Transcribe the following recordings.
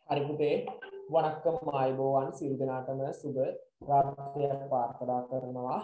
හරි පුතේ වණක්කම් ආයුබෝවන් සියලු දෙනාටම සුබ රාත්‍රියක් ප්‍රාර්ථනා කරනවා.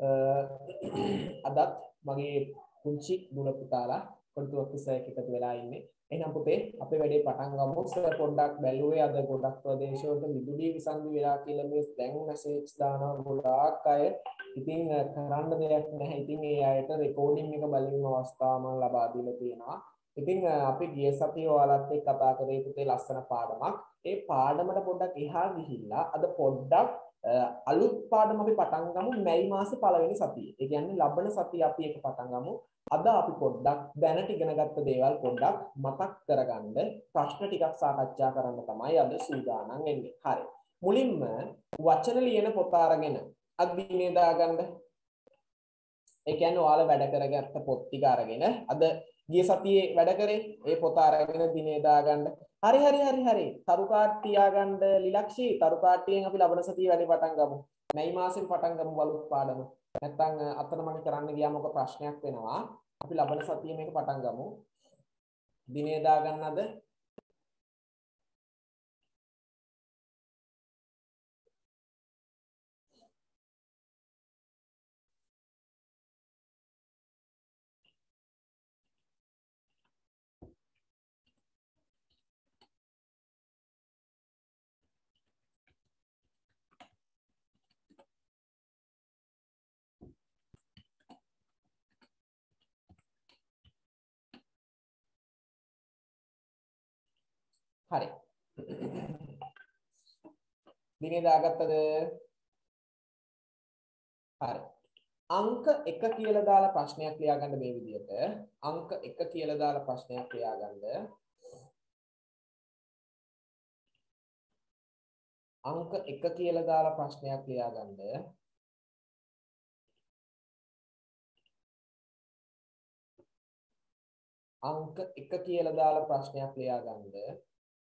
අදත් මගේ පුංචි දුර පුතාලා කොටුවක් ඉස්සරහට එකතු වෙලා ඉන්නේ. එහෙනම් පුතේ අපේ වැඩේ පටන් ගමු. සර් පොඩ්ඩක් බැලුවේ අද ගොඩක් ප්‍රදේශවලට විදුලි විසන්ධි වෙලා කියලා මේ දැන් මැසේජ් දානවා ගොඩාක් අය. ඉතින් කරන්න දෙයක් නැහැ. ඉතින් ඒ අයට රෙකෝඩින් එක බලන්න අවස්ථාව මම ලබා දීලා තියෙනවා. ඉතින් අපි ගිය සතියේ ඔයාලත් එක්ක කතා කරේ පුතේ ලස්සන පාඩමක්. ඒ පාඩමට පොඩ්ඩක් එහා ගිහිල්ලා අද පොඩ්ඩක් අලුත් පාඩම අපි පටන් ගමු මැයි මාසේ පළවෙනි සතියේ. ඒ කියන්නේ ලබන සතිය අපි ඒක පටන් ගමු. අද අපි පොඩ්ඩක් දැනට ඉගෙනගත්ත දේවල් පොඩ්ඩක් මතක් කරගන්න ප්‍රශ්න ටිකක් සාකච්ඡා කරන්න තමයි අද සූදානම් වෙන්නේ. හරි. මුලින්ම වචන ලියන පොත අරගෙන අද්දිනේ දාගන්න. ඒ කියන්නේ ඔයාලා වැඩ කරගත්ත පොත් ටික අරගෙන අද ගිය සතියේ වැඩ කරේ ඒ පොත අරගෙන දිනේ දාගන්න. හරි. තරු කාඩ් තියාගන්න ලිලක්ෂී තරු කාඩ්ටියෙන් අපි ලබන සතියේ වැඩේ පටන් ගමු. මැයි මාසෙන් පටන් ගමු බලුත් පාඩම. නැත්තම් අතන මම කරන්න ගියාම ඔක ප්‍රශ්නයක් වෙනවා. අපි ලබන සතියේ මේක පටන් ගමු. දිනේ දාගන්න අද. හරි. දිනේ දාගත්තද? හරි. අංක 1 කියලා දාලා ප්‍රශ්නයක් ලියාගන්න මේ විදිහට. අංක 1 කියලා දාලා ප්‍රශ්නයක් ලියාගන්න. අංක 1 කියලා දාලා ප්‍රශ්නයක් ලියාගන්න. අංක 1 කියලා දාලා ප්‍රශ්නයක් ලියාගන්න.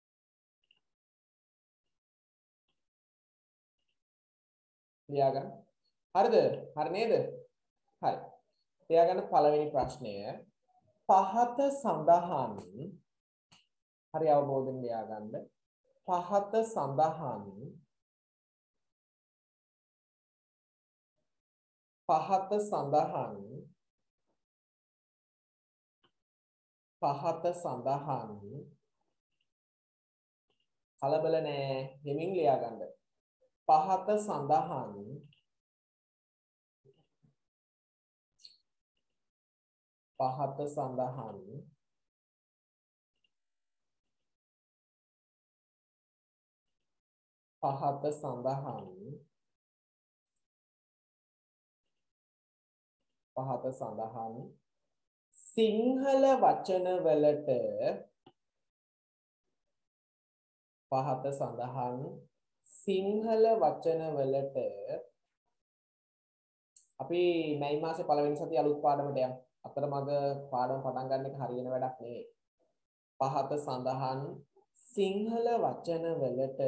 ලියාගන්න. හරිද? හරි නේද? හරි. ලියාගන්න පළවෙනි ප්‍රශ්නය. පහත සඳහන් හරි අවබෝධයෙන් ලියාගන්න. පහත සඳහන් කලබල නෑ හිමින් ලියාගන්න. පහත සඳහන් සිංහල වචන වලට අපි මැයි මාසේ පළවෙනි සතිය අලුත් පාඩමට යමු. අතරමඟ පාඩම පටන් ගන්න එක හරියන වැඩක් නෙවෙයි. පහත සඳහන් සිංහල වචන වලට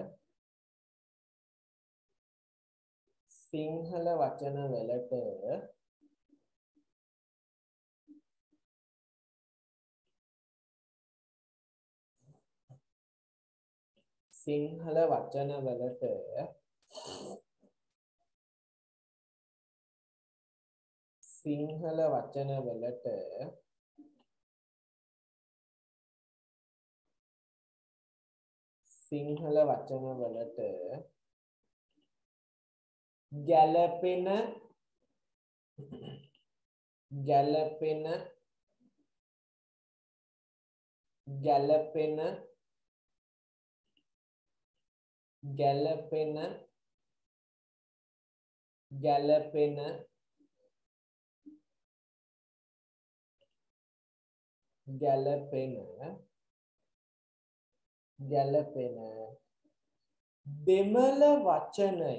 ගැළපෙන දෙමළ වචනය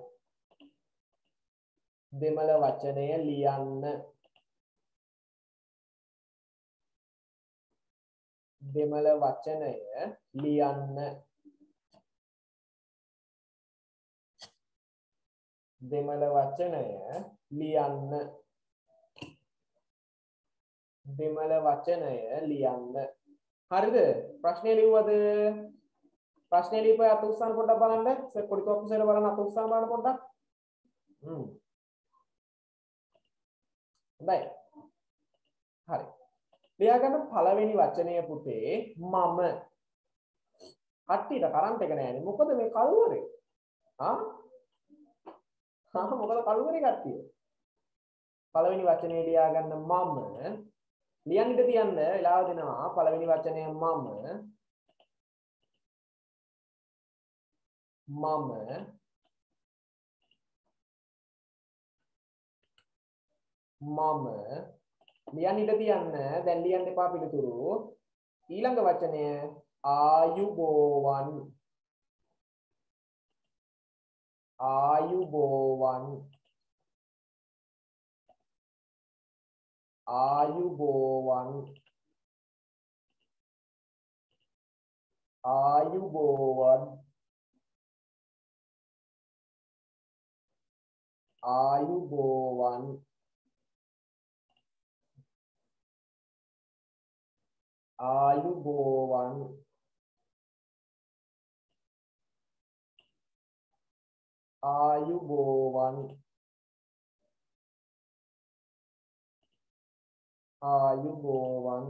ලියන්න දෙමළ වචනය ලියන්න දෙමළ වචනය ලියන්න දෙමළ වචනය ලියන්න හරිද ප්‍රශ්නේ ලියුවද ප්‍රශ්නේ ලියපුවා අත උස්සන්න පොඩ්ඩක් බලන්න පොඩි කොප්පුසෙල බලන්න අත උස්සන්න බලන්න පොඩ්ඩක් හොඳයි හරි ලියා ගන්න පළවෙනි වචනය පුතේ මම කට්ටියට කරන්ට් එක නෑනේ මොකද මේ කල්වරේ මොකද කල්වරේ කට්ටිය පළවෙනි වචනේ ලියා ගන්න මම ලියන්න ඉඳ තියන්න වෙලාව දෙනවා පළවෙනි වචනය මම ලියන්න ඉඳ තියන්න දැන් ලියන්න එපා පිළිතුරු ඊළඟ වචනය ආයුබෝවන් ආයුබෝවන් ආයුබෝවන් ආයුබෝවන් ආයුබෝවන් ආයුබෝවන් ආයුබෝවන් ආයුබෝවන්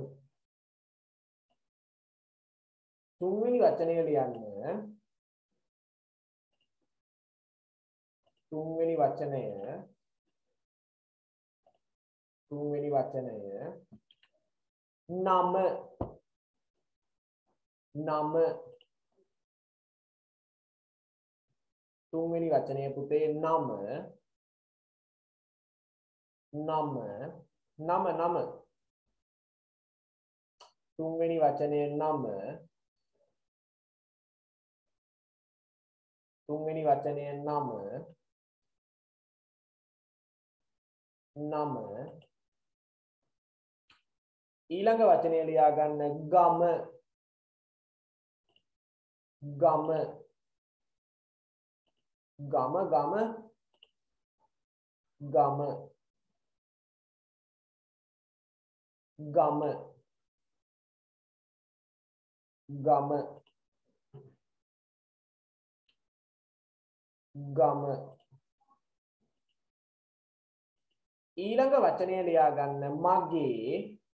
තුන්වෙනි වචනය ලියන්න තුන්වෙනි වචනය නම තුන්වෙනි වචනය පුතේ නම තුන්වෙනි වචනය නම තුන්වෙනි වචනය නම ඊළඟ වචනය ලියා ගන්න ගම ඊළඟ වචනය ලියා ගන්න මගේ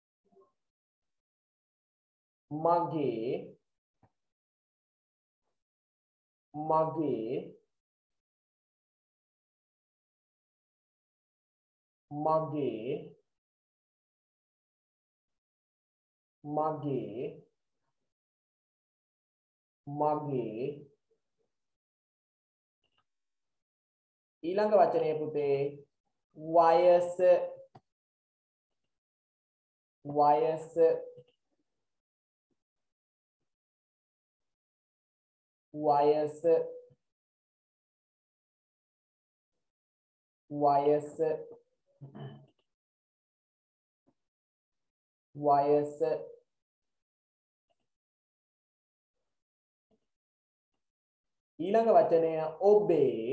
ඊළඟ වචනය පුතේ වයස ඊළඟ වචනය ඔබේ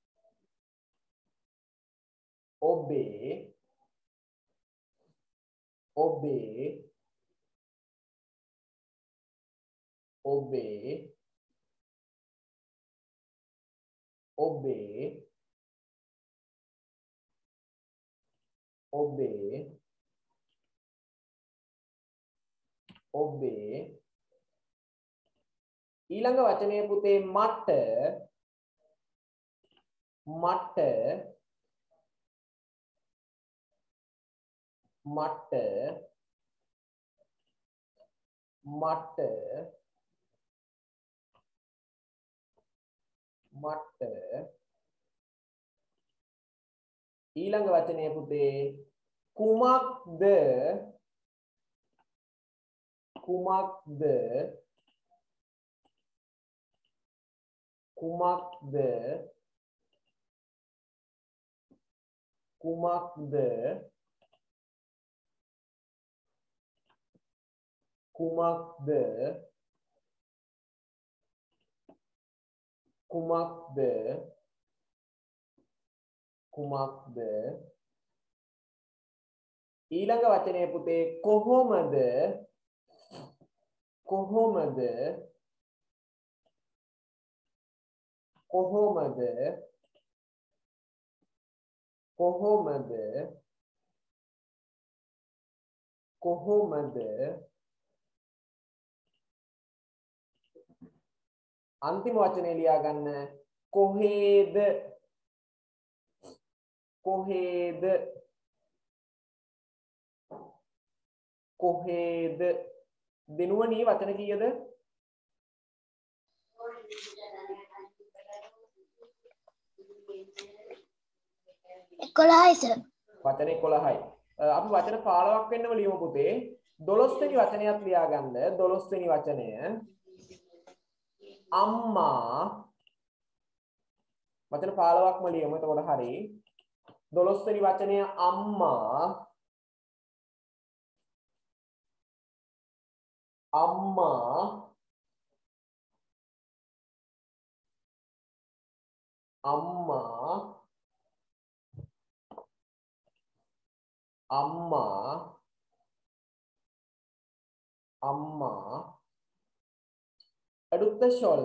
ඊළඟ වචනය පුතේ මට ඊළඟ වචනය පුතේ කුමක්ද කුමක්ද ඊළඟ වචනේ පුතේ කොහොමද අන්තිම වචනේ ලියා ගන්න කොහේද දිනුවනී වචන කීයද 11යි සර්. වචන 11යි. අපි වචන 15ක් වෙන්නම ලියමු පුතේ. 12 වෙනි වචනයත් ලියා ගන්න. 12 වෙනි වචනය අම්මා වචන 15ක්ම ලියමු. එතකොට හරි. 12 වෙනි වචනය අම්මා அடுத்த சொல்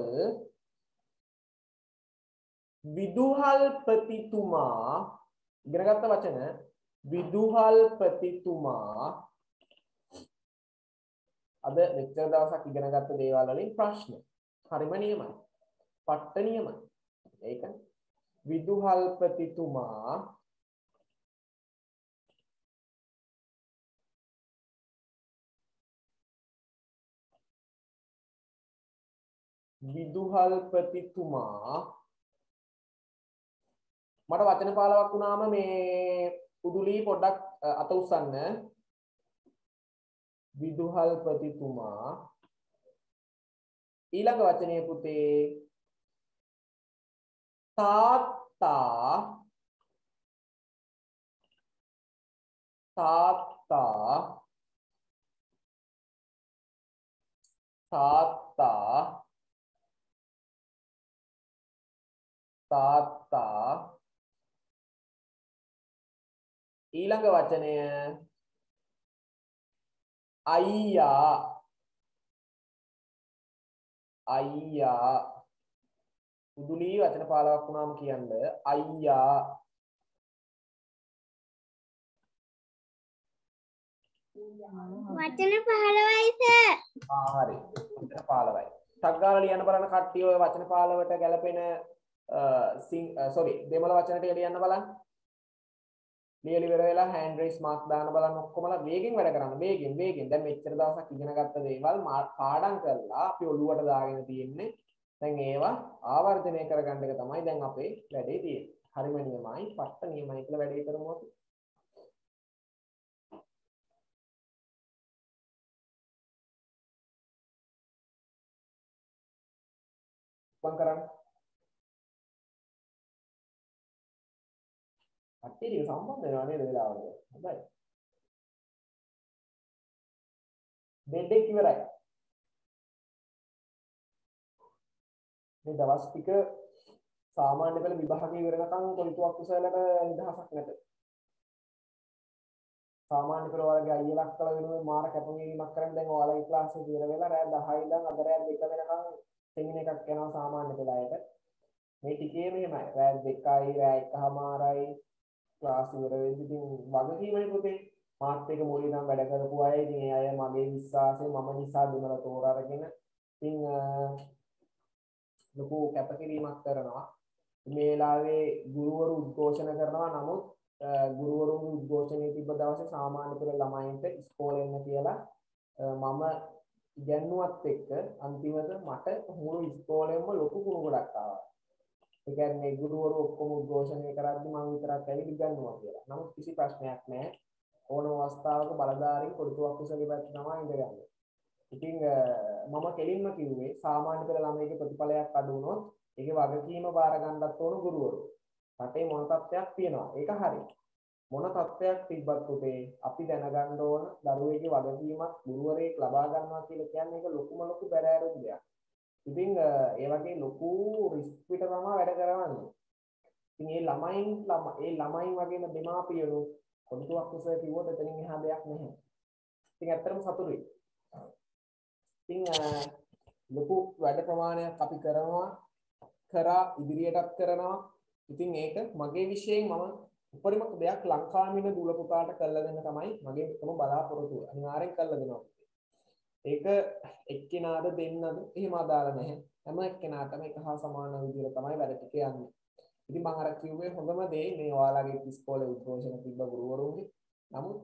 විදුහල්පතිතුමා ඉගෙන ගත්ත වචන විදුහල්පතිතුමා අද මෙච්චර දවසක් ඉගෙන ගත්ත දේවල් වලින් ප්‍රශ්න හරිම නියමයි පට්ට නියමයි ඒකනේ විදුහල්පතිතුමා මට වචන 15ක් වුණාම මේ උදුලි පොඩ්ඩක් අත උස්සන්න විදුහල්පතිතුමා ඊළඟ වචනේ පුතේ තාත්තා ඊළඟ වචනය අයියා උදුලි වචන 15ක් වුණාම කියන්න අයියා වචන 15යි සර්. හරි වචන 15යි ටක් ගාලා ලියන්න බලන්න කට්ටිය ඔය වචන 15ට ගැලපෙන දෙමළ වචන ටික ලියන්න බලන්න ලියලි ඉවර වෙලා හෑන්ඩ් රේස් මාක් දාන්න බලන්න ඔක්කොමලා වේගෙන් වැඩ කරන්න වේගෙන් දැන් මෙච්චර දවසක් ඉගෙන ගත්ත දේවල් පාඩම් කරලා අපි ඔළුවට දාගෙන තියෙන්නේ දැන් ඒවා ආවර්ජනය කරගන්න එක තමයි දැන් අපේ වැඩේ තියෙන්නේ හරිම නියමයි පට්ට නියමයි කියලා වැඩේ කරමු අපි පන් කරන්න කට්ටිය සම්බන්ධ වෙනවා නේද වෙලාවට හොඳයි දෙඩෙක් ඉවරයි මේ දවස් ටික සාමාන්‍ය පෙළ විභාගය ඉවර වෙනකන් කොලිතුවක් කුසලකට නිදහසක් නැත සාමාන්‍ය පෙළ වලගේ අයියලක් කල වෙනුවෙන් මාර කැපවීමක් කරන් දැන් ඔයාලගේ ක්ලාස් එක ඉවර වෙලා රෑ 10 ඉඳන් අද රෑ 2 වෙනකන් සෙමින එකක් යනවා සාමාන්‍ය පෙළ අයට මේ ටිකේ මෙහෙමයි රෑ 2යි රෑ 1:00යි ක්ලාස් ඉවර වෙද්දි ඉතින් වගකීමනේ පුතේ මාත් එක මුලින් ඉඳන් වැඩ කරපු අය ඉතින් ඒ අය මගේ විශ්වාසය මම නිසා දෙමළ තෝරාගෙන ඉතින් ලොකු කැපකිරීමක් කරනවා මේ වෙලාවේ ගුරුවරු උද්ඝෝෂණ කරනවා නමුත් ගුරුවරුන්ගේ උද්ඝෝෂණයේ තිබ්බ දවසේ සාමාන්‍ය පෙළ ළමයින්ට ඉස්කෝලේ එන්න කියලා මම ඉගැන්නුවත් එක්ක අන්තිමට මට මුළු ඉස්කෝලේම ලොකු කුණු ගොඩක් ආවා ඒ කියන්නේ ගුරුවරු ඔක්කොම උද්ඝෝෂණය කරද්දි මම විතරක් ඇවිත් ඉගන්නුවා කියලා. නමුත් කිසි ප්‍රශ්නයක් නැහැ. ඕනම අවස්ථාවක බලධාරීන් කොටුවක් කුසලේ පැත්ත තමයි ඉඳගන්නේ. ඉතින් මම කෙලින්ම කිව්වේ සාමාන්‍ය පෙළ ළමයිගේ ප්‍රතිඵලයක් අඩු වුණොත් ඒකේ වගකීම බාර ගන්නත් ඕන ගුරුවරු. රටේ මොන තත්ත්වයක් තියෙනවා. ඒක හරි. මොන තත්ත්වයක් තිබ්බත් පුතේ අපි දැනගන්න ඕන දරුවෙකුගේ වගකීමක් ගුරුවරයෙක් ලබා ගන්නවා කියලා කියන්නේ ඒක ලොකුම ලොකු බැරෑරුම් දෙයක්. ඉතින් ඒ වගේ ලොකු රිස්ක් පිට තමයි වැඩ කරවන්නේ. ඉතින් ඒ ළමයින් වගේම දෙමාපියෝ කොන්තුවක් කුසල කිව්වොත් එතනින් එහා දෙයක් නැහැ. ඉතින් ඇත්තටම සතුටුයි. ඉතින් ලොකු වැඩ ප්‍රමාණයක් අපි කරා ඉදිරියටත් කරනවා. ඉතින් ඒක මගේ විශ්යෙන් මම උපරිම දෙයක් ලංකාවේ දුල පුතාට කළා දෙන්න තමයි මගේ එකම බලාපොරොත්තුව. අනිවාර්යෙන් කළා දෙනවා. ඒක එක්කෙනාද දෙන්නද එහෙම අදාළ නැහැ. හැම එක්කෙනාටම එක හා සමාන විදිහට තමයි වැඩ ටික යන්නේ. ඉතින් මම අර කිව්වේ හොඳම දේ මේ ඔයාලගේ ඉස්කෝලේ උද්ඝෝෂණ තිබ්බ ගුරුවරුන්ගේ. නමුත්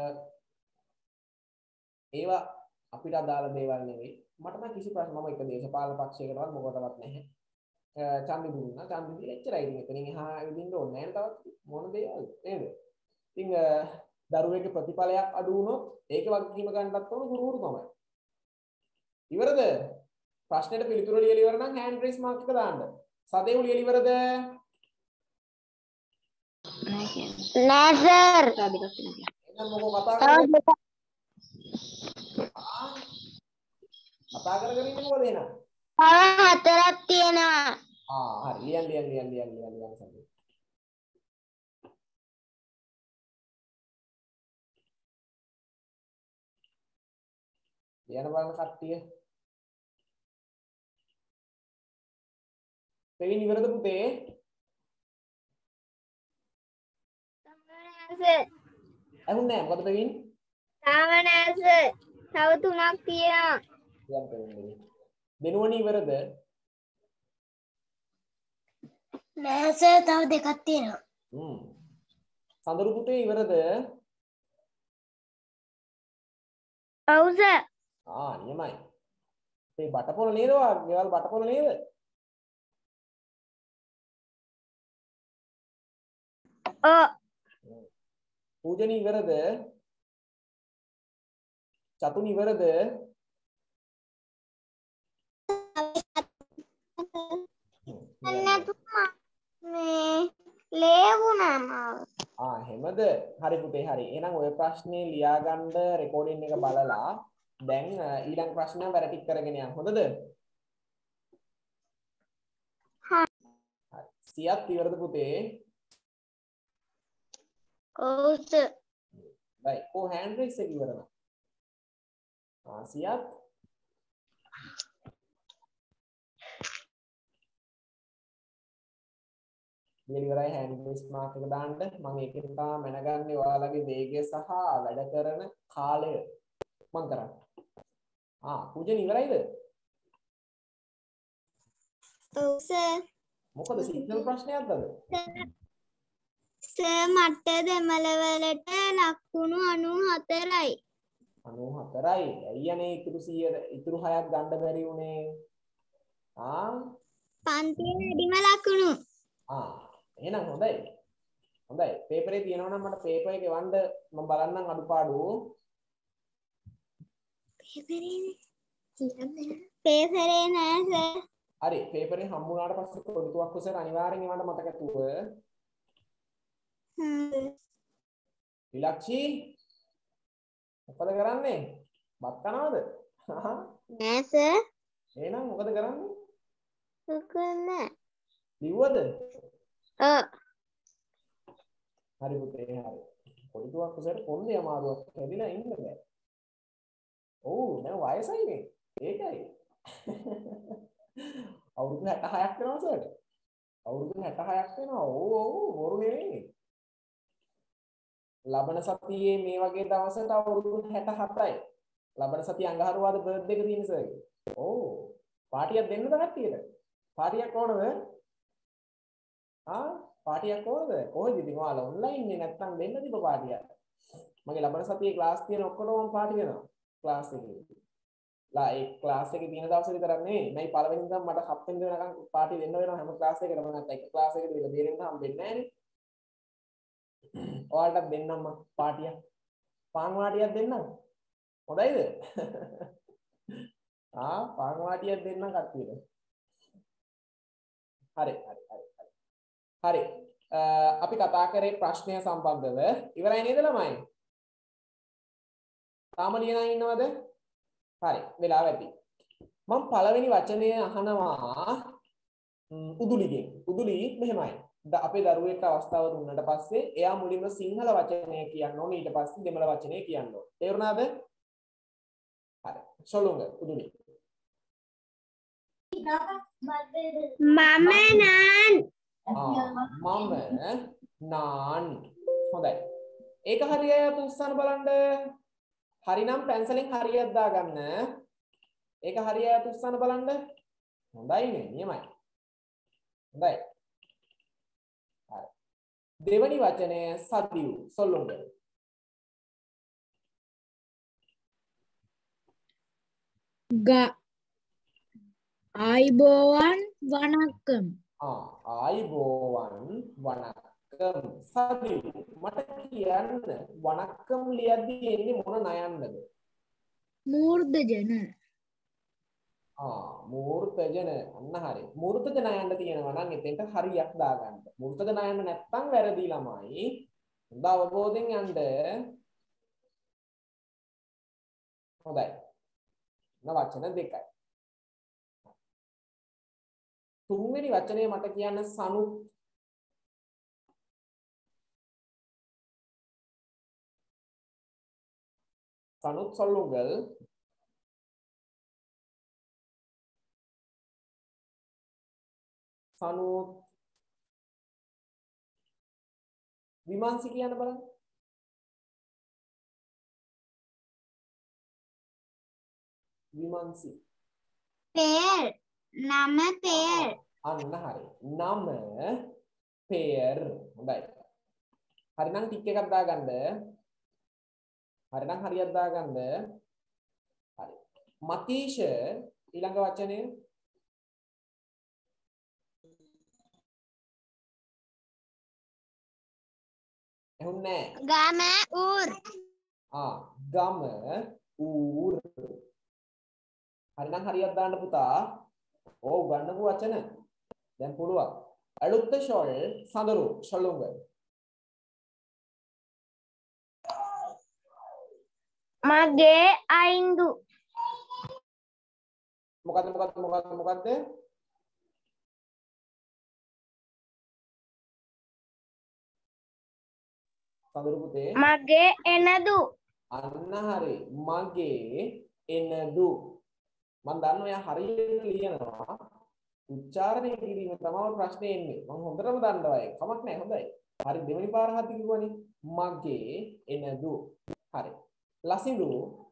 ඒවා අපිට අදාළ දේවල් නෙවෙයි. මට නම් කිසි ප්‍රශ්න මම එක දේශපාලන පක්ෂයකටවත් මොකටවත් නැහැ. ඡන්දෙ දුන්නා ඡන්දෙ දීලා එච්චරයි. ඉතින් එතනින් එහා ඉදින්න ඕනේ නැහැ තවත් මොන දේවල් නේද? ඉතින් දරුවෙක්ගේ ප්‍රතිඵලයක් අඩු වුණොත් ඒක වගකීම ගන්නත් ඕන ගුරුවරු තමයි. ඉවරද? ප්‍රශ්නෙට පිළිතුරු ලියලා ඉවර නම් හෑන්ඩ් රේස් මාක් එක දාන්න. සදේව් ලියලා ඉවරද? නෑ සර්. එහෙනම් මොකෝ කතා කරන්නේ? කතා කරගෙන ඉන්නේ මොකද එහෙනම්? තව 4ක් තියෙනවා. හරි ලියන්න සදේව්. ලියන්න බලන්න කට්ටිය. දෙවින් ඉවරද පුතේ? ඇහුන්නේ නැහැ මොකද දෙවින්? තාම නෑ සර්. තව 3ක් තියෙනවා. දෙනුවනේ ඉවරද? නෑ සර් තව 2ක් තියෙනවා. සඳරු පුතේ ඉවරද? ඔව් සර්. නියමයි. මේ බටපොළ නේද ඔයාගේ? ගෙවල් බටපොළ නේද? ඔව්. පූජනී ඉවරද? චතුනි ඉවරද? මේ ලේවුණා මාව. එහෙමද? හරි පුතේ හරි. එහෙනම් ඔය ප්‍රශ්නේ ලියාගන්න රෙකෝඩින් එක බලලා දැන් ඊළඟ ප්‍රශ්න වැරටි කරගෙන යන්න. හොඳද? හරි. සියත් ඉවරද පුතේ? ඔව් සර්. right. කො හෑන්ඩ් රේස් එක ඉවරද? සියත් ඉවරයි හෑන්ඩ් රේස් මාක් එක දාන්න. මම ඒකෙන් තමයි මැනගන්නේ ඔයාලගේ වේගය සහ වැඩ කරන කාලය මම කරන්නේ. පූජන ඉවරයිද? ඔව් සර්. මොකද සිග්නල් ප්‍රශ්නයක්ද? සර් මට දෙමළ වලට ලකුණු 94යි. 94යි. අයියනේ ඉතුරු 6ක් ගන්න බැරි උනේ. පන්තියේ වැඩිම ලකුණු. එහෙනම් හොඳයි. හොඳයි. පේපරේ තියෙනවා නම් මට පේපර් එක එවන්න මම බලන්නම් අඩුපාඩු. පේපරේ නෑ සර්. හරි. පේපරේ හම්බුනාට පස්සේ පොඩුවක් උසර අනිවාර්යෙන් එවන්න මතක ඇතුව. විලක්ෂි මොකද කරන්නේ? බත් කනවද? නෑ සර්. එහෙනම් මොකද කරන්නේ? නෑ. ලිව්වද? ඔව්. හරි පුතේ හරි. පොඩුවක් උසර පොන්නේ අමාරුවක් හැදිලා ඉන්න බෑ. ඔව් දැන් වයසයිනේ. ඒකයි. අවුරුදු 66ක් වෙනවා සර්ට. අවුරුදු 66ක් වෙනවා. ඔව් බොරු නෙවෙයි. ලබන සතියේ මේ වගේ දවසට අවුරුදු 67යි. ලබන සතිය අඟහරුවාද බර්ත්ඩේ එක තියෙන සර්ගේ. ඔව්. පාටියක් දෙන්නද කට්ටියට? පාටියක් ඕනද? පාටියක් ඕනද? කොහෙද ඉතින් ඔයාලා ඔන්ලයින් නේ නැත්තම් දෙන්න තිබ්බ පාටියක්. මගේ ලබන සතියේ ක්ලාස් තියෙන ඔක්කොටම පාටි දෙනවා. ක්ලාස් එකේ. ඒ ක්ලාස් එකේ තියෙන දවස් විතරක් නෙවෙයි. මම පළවෙනි ඉඳන් මට 7 වෙනි වෙනකන් පාටි දෙන්න වෙනවා හැම ක්ලාස් එකකටම. නැත්නම් එක ක්ලාස් එකකට දෙන්න හම්බෙන්නේ නැහනේ. ඔයාලට දෙන්නම් පාටියක්. පාන් වාටියක් දෙන්නම්. හොඳයිද? පාන් වාටියක් දෙන්නම් කට්ටියට. හරි. අපි කතා කරේ ප්‍රශ්නය සම්බන්ධව ඉවරයි නේද ළමයි? තාම ලියන අය ඉන්නවද? හරි වෙලාව ඇති. මම පළවෙනි වචනය අහනවා උදුලිගෙන්. උදුලි මෙහෙමයි. අපේ දරුවෙක් අවස්ථාව දුන්නට පස්සේ එයා මුලින්ම සිංහල වචනය කියන්න ඕනේ ඊට පස්සේ දෙමළ වචනය කියන්න ඕනේ. තේරුණාද? හරි. සොලුංග උදුලි. මම නාන්. මම නාන්. හොඳයි. ඒක හරියට උස්සන්න බලන්න. හරිනම් පැන්සලෙන් හරියට දාගන්න. ඒක හරියට උස්සන්න බලන්න. හොඳයිනේ නියමයි. හොඳයි. හරි. දෙවනි වචනය සතියු සොල්ලුංග. ආයිබෝවන් වණක්කම්. ආයිබෝවන් වණක්කම්. සතියු මට කියන්න වණක්කම් ලියද්දී එන්නේ මොන නයන්නද? මූර්ධජන. මූර්තජන අන්න හරි. මූර්තජ නයන්න තියෙනවා නම් එතෙන්ට හරියක් දාගන්න. මූර්තජ නයන්න නැත්තම් වැරදි ළමයි. හොඳ අවබෝධයෙන් යන්න. හොඳයි. වචන දෙකයි. තුන්වෙනි වචනේ මට කියන්න සනුත්. සනුත් සොල්ලුංගල්. සනුත් විමාංශි කියන්න බලන්න. විමාංශි. පෙර්. නම පෙර්. අන්න හරි. නම පෙර්. හොඳයි. හරිනම් ටික් එකක් දාගන්න. හරිනම් හරියට දාගන්න. හරි. මතීෂ ඊළඟ වචනය එහුන්නේ ගම ඌර්. ගම ඌර්. හරිනම් හරියට දාන්න පුතා. ඔව් ගන්නපු වචන. දැන් පුළුවන්. අලුත් ෂොල් සඳරු ෂොලුංග. මගේ අයින්දු. මොකද්ද? සඳරු පුතේ. මගේ එනදු. අන්න හරි. මගේ එනදු. මම දන්නවා එයා හරියට ලියනවා. උච්චාරණය කිරීම තමයි ප්‍රශ්නේ එන්නේ. මම හොඳටම දන්නවා ඒක. කමක් නැහැ හොඳයි. හරි දෙවෙනි පාර හරි කිව්වනේ. මගේ එනදු. හරි. ලසිඳු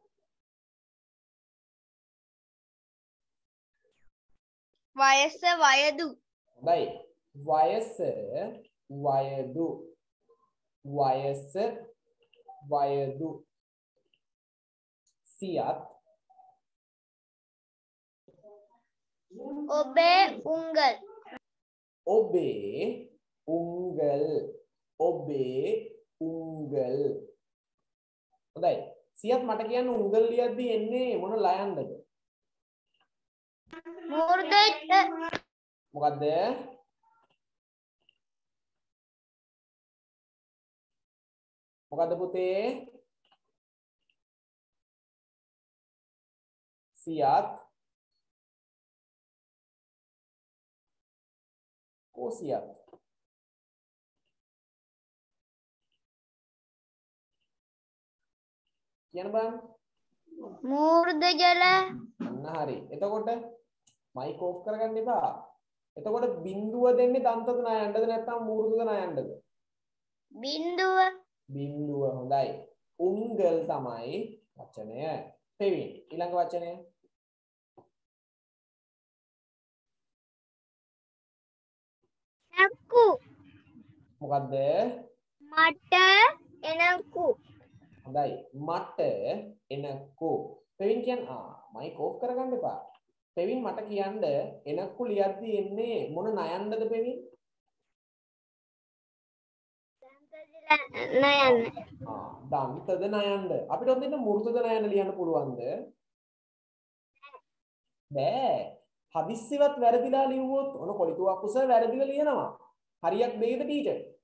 වයස වයදු. හොඳයි. වයස වයදු. වයස වයදු. සියත් ඔබේ උංගල්. ඔබේ උංගල්. ඔබේ උංගල්. හොඳයි. සියත් මට කියන්න උංගල් ලියද්දී එන්නේ මොන ලයන්දද? මූර්ධජ. මොකද්ද? මොකද්ද පුතේ? සියත් කොසියත් කියන්න බලන්න. මූර්ධජල. අන්න හරි. එතකොට මයික් ඕෆ් කරගන්න එපා. එතකොට බිඳුව දෙන්නේ දන්තද නයන්නද නැත්නම් මූර්ධද නයන්නද? බිඳුව. බිඳුව. හොඳයි. උංගල් තමයි වචනය. පෙවින් ඊළඟ වචනය නක්කු. මොකද්ද? මට එනකු. හොඳයි. මට එනකු. පෙවින් කියන්නේ මයික් ඕෆ් කරගන්න එපා. පෙවින් මට කියන්න එනකු ලියද්දී එන්නේ මොන නයන්නද පෙවින්? නයන්න. දන්තද නයන්න. අපිට ඔතන මූර්තද නයන්න ලියන්න පුළුවන්ද? බෑ. හදිස්සියවත් වැරදිලා ලිව්වොත් ඔන කොලිතුවක් උස වැරදිව ලියනවා. හරියක් දෙයිද ටීචර්?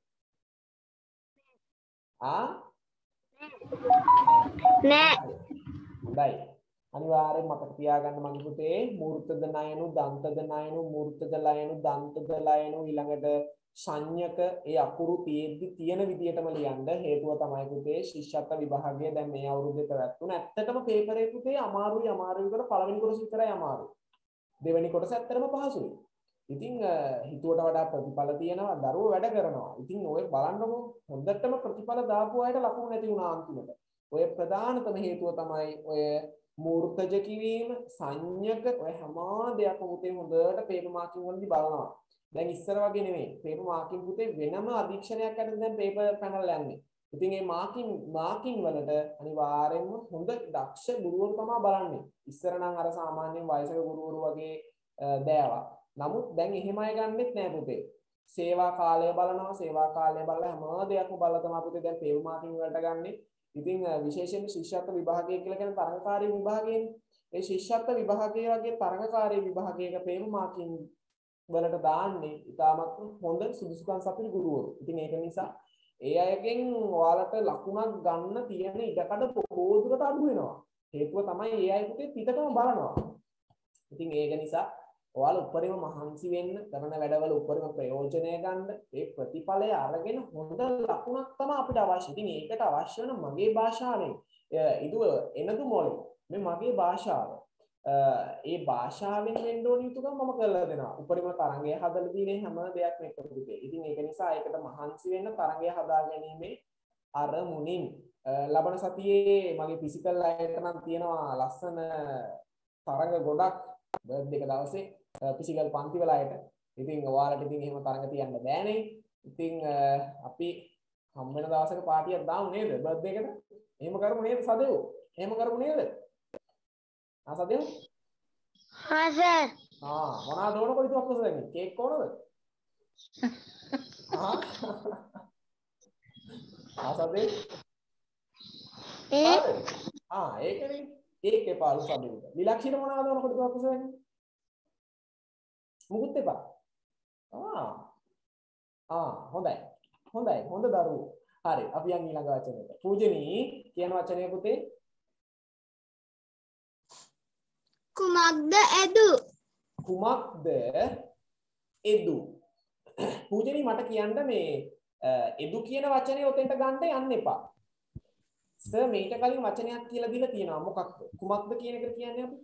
නෑ. හොඳයි. අනිවාර්යෙන් මතක තියාගන්න මගේ පුතේ මූර්තද නයනු දන්තද නයනු මූර්තද ලයනු දන්තද ලයනු ඊළඟට සංඥක ඒ අකුරු තියෙද්දි තියෙන විදියටම ලියන්න හේතුව තමයි පුතේ ශිෂ්‍යත්ව විභාගය දැන් මේ අවුරුද්දේ පැවැත්වුණ ඇත්තටම පේපරේ පුතේ අමාරුයි කියලා පළවෙනි කොටස විතරයි අමාරුයි දෙවෙනි කොටස ඇත්තටම පහසුයි ඉතින් හිතුවට වඩා ප්‍රතිඵල තියෙනවා දරුවෝ වැඩ කරනවා ඉතින් ඔය බලන්නකො හොඳටම ප්‍රතිඵල දාපු අයට ලකුණු නැති වුණා අන්තිමට ඔය ප්‍රධානතම හේතුව තමයි ඔය මූර්තජ කිවීම සංඥක ඔය හැම දෙයක්ම පුතේ හොඳට පේපර් මාකින් වලදී බලනවා. දැන් ඉස්සර වගේ නෙමෙයි. පේපර් මාකින් පුතේ වෙනම අධීක්ෂණයක් අරගෙන දැන් පේපර් පැනල් යන්නේ. ඉතින් මේ මාකින් වලට අනිවාර්යයෙන්ම හොඳ දක්ෂ ගුරුවරු තමයි බලන්නේ. ඉස්සර නම් අර සාමාන්‍යයෙන් වයසක ගුරුවරු වගේ දෑවා. නමුත් දැන් එහෙම අය ගන්නෙත් නෑ පුතේ. සේවා කාලය බලනවා. සේවා කාලය බලලා හැම දෙයක්ම බලලා තමයි පුතේ දැන් පේපර් මාකින් වලට ගන්නේ. ඉතින් විශේෂයෙන්ම ශිෂ්‍යත්ව විභාගය කියලා කියන තරඟකාරී විභාගයනේ. ඒ ශිෂ්‍යත්ව විභාගයේ වගේ තරඟකාරී විභාගයක පේපර් මාකින් වලට දාන්නේ ඉතාමත් හොඳ සුදුසුකම් සපිරි ගුරුවරු. ඉතින් ඒක නිසා ඒ අයගෙන් ඔයාලට ලකුණක් ගන්න තියෙන ඉඩකඩ බොහෝ දුරට අඩු වෙනවා. හේතුව තමයි ඒ අය පුතේ පිටකම බලනවා. ඉතින් ඒක නිසා ඔයාලා උඩරිම මහන්සි වෙන්න කරන වැඩවල උඩරිම ප්‍රයෝජනය ගන්න ඒ ප්‍රතිඵලය අරගෙන හොඳ ලකුණක් තමයි අපිට අවශ්‍ය. ඉතින් ඒකට අවශ්‍ය වෙන මගේ භාෂාවෙන් ඉදුව එනදු මොළේ මේ මගේ භාෂාව ඒ භාෂාවෙන් වෙන්න ඕන යුතුකම් මම කරලා දෙනවා. උඩරිම තරංගය හදලා දීනේ හැම දෙයක්ම එක පුතේ. ඉතින් ඒක නිසා ඒකට මහන්සි වෙන්න තරංගය හදා ගැනීමේ අරමුණින් ලබන සතියේ මගේ ෆිසිකල් අයට නම් තියෙනවා ලස්සන තරංග ගොඩක් බර්ත්ඩේ එක දවසේ ෆිසිකල් පන්ති වල අයට. ඉතින් ඔයාලට ඉතින් එහෙම තරඟ තියන්න බෑනේ. ඉතින් අපි හම් වෙන දවසක පාටියක් දාමු නේද බර්ත්ඩේ එකට? එහෙම කරමු නේද සදෙව්? එහෙම කරමු නේද? සදෙව්? හා සර්. මොනවද ඕනකො ඉතින් අප්පුස දැන් කේක් ඕනද? සදෙව්? ඒකනේ කේක් එපාලු සදෙව්. විලක්ෂිත මොනවද ඕනකො ඉතින් අප්පුස දැන්? මුකුත් එපා. හොඳයි. හොඳ දරුවෝ. හරි. අපි යන් ඊළඟ වචනයට. පූජනී කියන වචනය පුතේ කුමක්ද එදු? කුමක්ද එදු? පූජනී මට කියන්න මේ එදු කියන වචනේ ඔතෙන්ට ගන්න යන්න එපා. සර් මේක කලින් වචනයක් කියලා දීලා තියෙනවා. මොකක්ද? කුමක්ද කියන එක කියන්නේ අපි?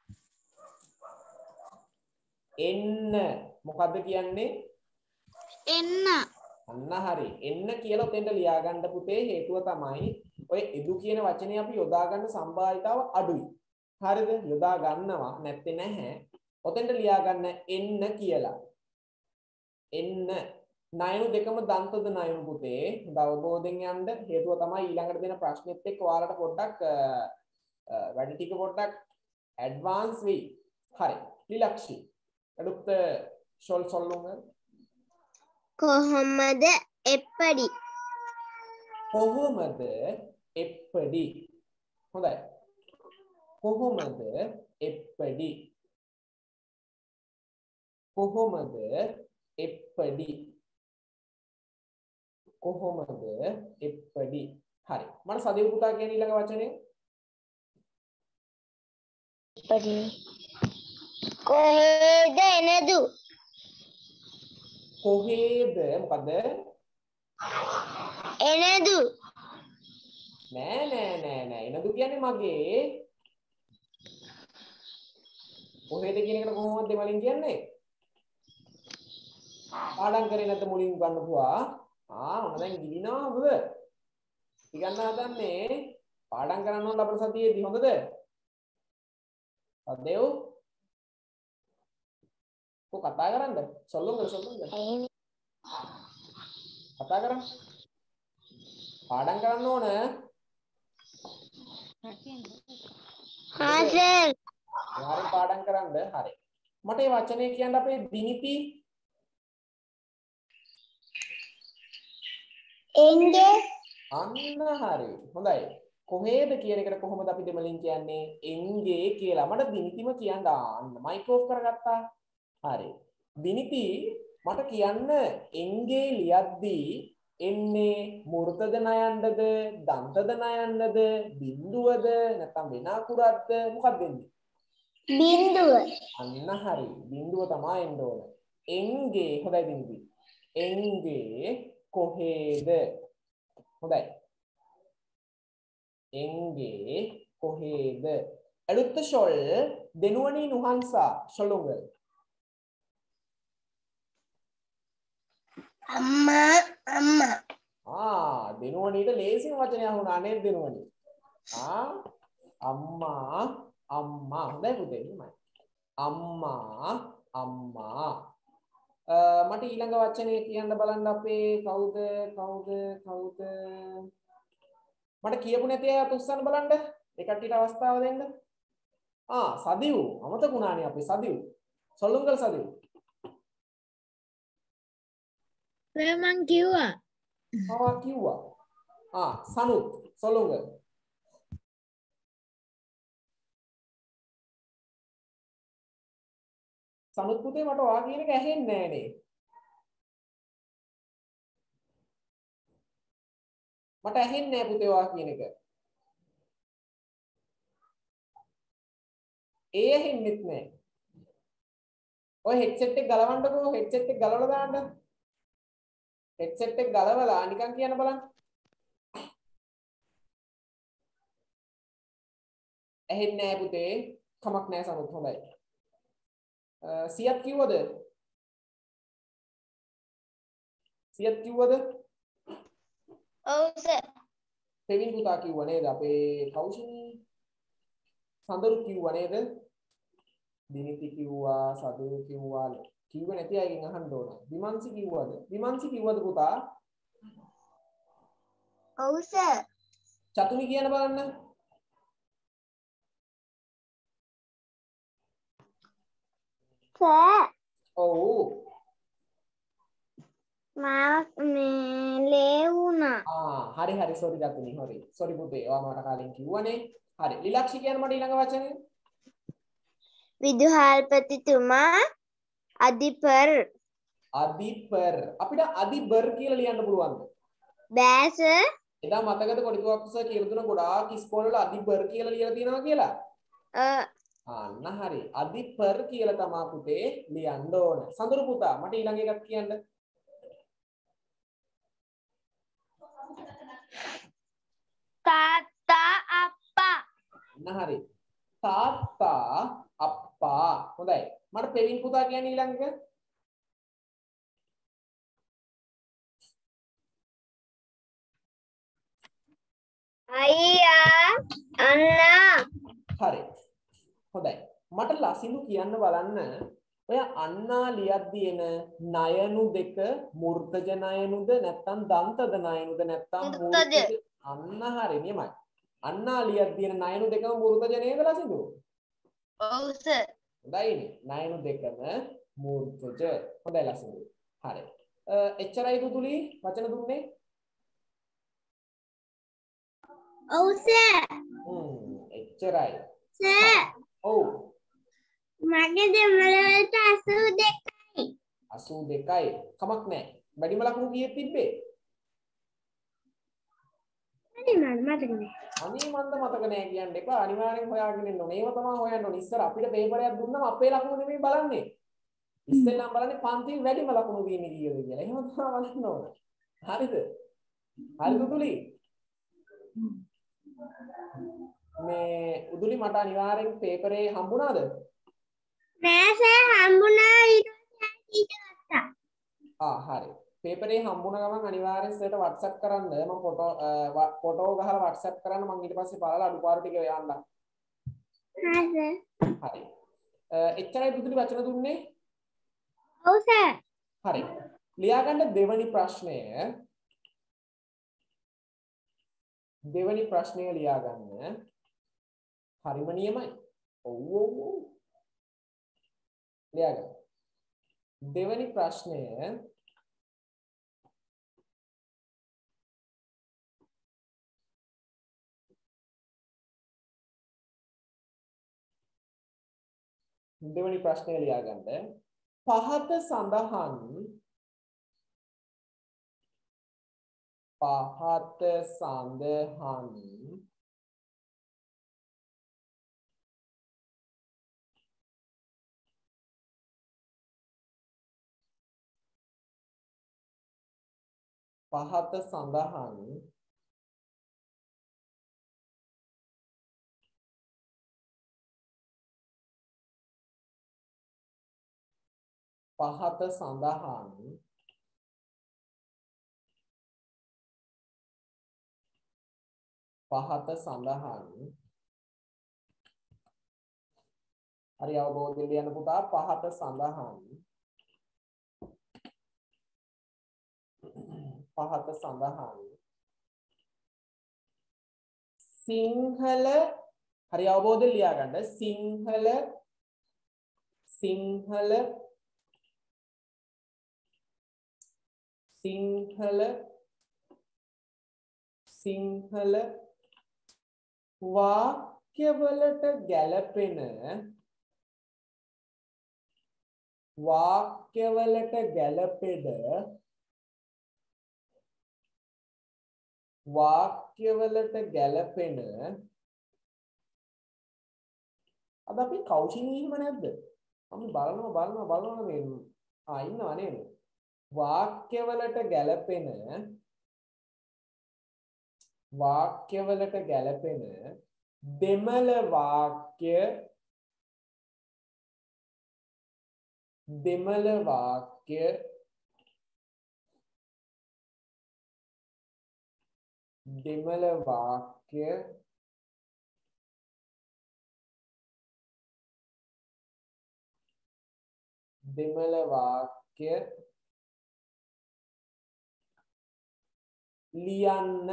එන්න. මොකද්ද කියන්නේ? එන්න. අන්න හරි. එන්න කියලා උතෙන්ට ලියා ගන්න පුතේ හේතුව තමයි ඔය එදු කියන වචනේ අපි යොදා ගන්න සම්භාවිතාව අඩුයි. හරිද? යොදා ගන්නවා නැත්තේ නැහැ. උතෙන්ට ලියා ගන්න එන්න කියලා. එන්න. නයනු දෙකම දන්තද නයනු පුතේ. අවබෝධයෙන් යන්න හේතුව තමයි ඊළඟට දෙන ප්‍රශ්නෙත් එක්ක ඔයාලට පොඩ්ඩක් වැඩි ටික පොඩ්ඩක් ඇඩ්වාන්ස් වෙයි. හරි. ලිලක්ෂි. அடுத்த சொல் சொல்லுங்க. කොහොමද එප්පඩි? කොහොමද එප්පඩි? හොඳයි. කොහොමද එප්පඩි? කොහොමද එප්පඩි? කොහොමද එප්පඩි? හරි. මම සදේව පුතා කියන ඊළඟ වචනේ එප්පඩි. කොහෙද එනදු? කොහෙද මොකද? එනදු. නෑ එනදු කියන්නේ මගේ. කොහෙද කියන එකට කොහොමද දෙමලින් කියන්නේ? පාඩම් කරේ නැත්නම් මුලින් ගන්න පුවා. මම දැන් ගිලිනවා හොඳද? ඉගන්න හදන්නේ පාඩම් කරන්න ඕන ලබන සතියේදී හොඳද? සදේව් को කතා කරන්න சொல்லுங்க කතා කරන්න පාඩම් කරන්න ඕන හා සර්. හරි පාඩම් කරන්න හරි මට මේ වචනේ කියන්න අපේ දිනිති එංගේ. අන්න හරි හොඳයි කොහෙද කියන එකට කොහොමද අපි දෙමලින් කියන්නේ එංගේ කියලා මට දිනිතිම කියන්න අන්න මයික් ඔෆ් කරගත්තා හරි දිනිති මට කියන්න එංගේ ලියද්දී එන්නේ මූර්තද නයන්නද දන්තද නයන්නද බිඳුවද නැත්නම් වෙන අකුරක්ද මොකක්ද එන්නේ? බිඳුව. අන්න හරි. බිඳුව තමයි එන්න ඕන. එංගේ හොඳයි බිඳුවි. එංගේ කොහේද? හොඳයි. එංගේ කොහේද? അടുത്ത ഷോൾ දෙනුවනි නුහන්සා ഷොළුඟ. අම්මා. දෙනුවනීට ලේසිම වචනයක් වුණා නේද දෙනුවනි? අම්මා හොඳයි පුතේ එහෙමයි. අම්මා මට ඊළඟ වචනේ කියන්න බලන්න අපේ කවුද මට කියපු නැති අය උස්සන්න බලන්න ඒ කට්ටියට අවස්ථාව දෙන්න. සදිව් අමතකුණානේ අපේ සදිව් සොල්ලුංගල් සදිව් මං කිව්වා. කිව්වා. සනුත් සොල්ලුංගල් සනුත් පුතේ මට ඔයා කියන එක ඇහෙන්නේ නෑනේ. මට ඇහෙන්නේ නෑ පුතේ ඔයා කියන එක. ඒ ඇහෙන්නෙත් නෑ. ඔය හෙඩ්සෙට් එක ගලවන්නකෝ හෙඩ්සෙට් එක ගලවලා දාන්න. හෙඩ්සෙට් එක ගලවලා නිකන් කියන්න බලන්න. ඇහෙන්නේ නෑ පුතේ. කමක් නෑ සනුත් හොඳයි. සියත් කිව්වද? ඔව් සර්. පෙවින් පුතා කිව්වා නේද? අපේ කෞෂිනී සඳරු කිව්වා නේද? දිනිති කිව්වා, සදු කිව්වා. කිව්වේ නැති අයගෙන් අහන්න ඕන. විමංශි කිව්වද? විමංශි කිව්වද පුතා? ඔව් සර්. චතුනි කියන බලන්න. සර්. ඔව්. ලේ වුණා. හරි සෝරි චතුනි හරි. සෝරි පුතේ. ඔයා මට කලින් කිව්වනේ. හරි. ලිලක්ෂි කියන මට ඊළඟ වචනේ. විදුහල්පතිතුමා අධිපර්. අපිට අධිබර් කියලා ලියන්න පුළුවන්ද? බෑ සර්. එදා මතකද කොඩිතුවක් සර් කියලා දුන ගොඩාක් ඉස්කෝලේ වල අධිබර් කියලා ලියලා තියෙනවා කියලා? අන්න හරි. අධිපර් කියලා තමයි පුතේ ලියන්න ඕන. සඳුරු පුතා මට ඊළඟ එකක් කියන්න. තාත්තා අප්පා. අන්න හරි. තාත්තා අප්පා. හොඳයි. මට පෙවින් පුතා කියන්නේ ඊළඟ එක. අයියා අන්නා. හරි. හොඳයි. මට ලසිඳු කියන්න බලන්න. ඔය අන්නා ලියද්දී එන නයනු දෙක මූර්තජ නයනුද නැත්නම් දන්තද නයනුද නැත්නම් මූර්තජ. අන්න හරි නියමයි. අන්නා ලියද්දී එන නයනු දෙකම මූර්තජ නේද ලසිඳු? ඔව් සර්. හොඳයිනේ. නයනු දෙකම මූර්තජ. හොඳයි ලසිඳු. හරි. එච්චරයි දුදුලි වචන දුන්නේ? ඔව් සර්. එච්චරයි. සර්. ඔව්. මගේ දෙමළ වලට 82යි. 82යි. කමක් නැහැ. වැඩිම ලකුණු කීයක් තිබ්බේ? අනේ මට මතක නෑ. අනේ මන්ද මතක නැහැ කියන්න එපා. අනිවාර්යෙන් හොයාගෙන ඉන්න ඕනේ. ඒව තමයි හොයන්න ඕනේ. ඉස්සර අපිට පේපරයක් දුන්නම අපේ ලකුණු නෙමෙයි බලන්නේ. ඉස්සෙල්ලාම බලන්නේ පන්තියේ වැඩිම ලකුණු තියෙන්නේ කීයද කියලා. එහෙම තමයි බලන්න ඕනේ. හරිද? හරිද උදුලි? මේ උදුලි මට අනිවාර්යෙන් පේපරේ හම්බුණාද? නෑ සර් හම්බුණා ඊට ගත්තා. හරි. පේපරේ හම්බුණ ගමන් අනිවාර්යෙන් සර්ට WhatsApp කරන්න. මම ෆොටෝ ගහලා WhatsApp කරන්න. මම ඊට පස්සේ බලලා අඩුපාඩු ටික යන්නම්. හරි. හරි. එච්චරයි බුදුලි වචන දුන්නේ? ඔව් සර්. හරි. ලියා ගන්න දෙවනි ප්‍රශ්නය. දෙවනි ප්‍රශ්නය ලියා ගන්න. හරිම නියමයි. ඔව්. ලියා ගන්න. දෙවනි ප්‍රශ්නය දෙවනි ප්‍රශ්නය ලියා ගන්න. පහත සඳහන් පහත සඳහන් පහත සඳහන් පහත සඳහන් පහත සඳහන් හරි අවබෝධයෙන් ලියන්න පුතා පහත සඳහන් පහත සඳහන් සිංහල හරි අවබෝධයෙන් ලියා ගන්න සිංහල සිංහල සිංහල සිංහල වාක්‍යවලට ගැලපෙන වාක්‍යවලට ගැලපෙන වාක්‍යවලට ගැලපෙන අද අපි කෞෂිනී එහෙම නැද්ද? අපි බලනවා මේ ඉන්නවා නේද? වාක්‍යවලට ගැලපෙන දෙමළ වාක්‍ය ලියන්න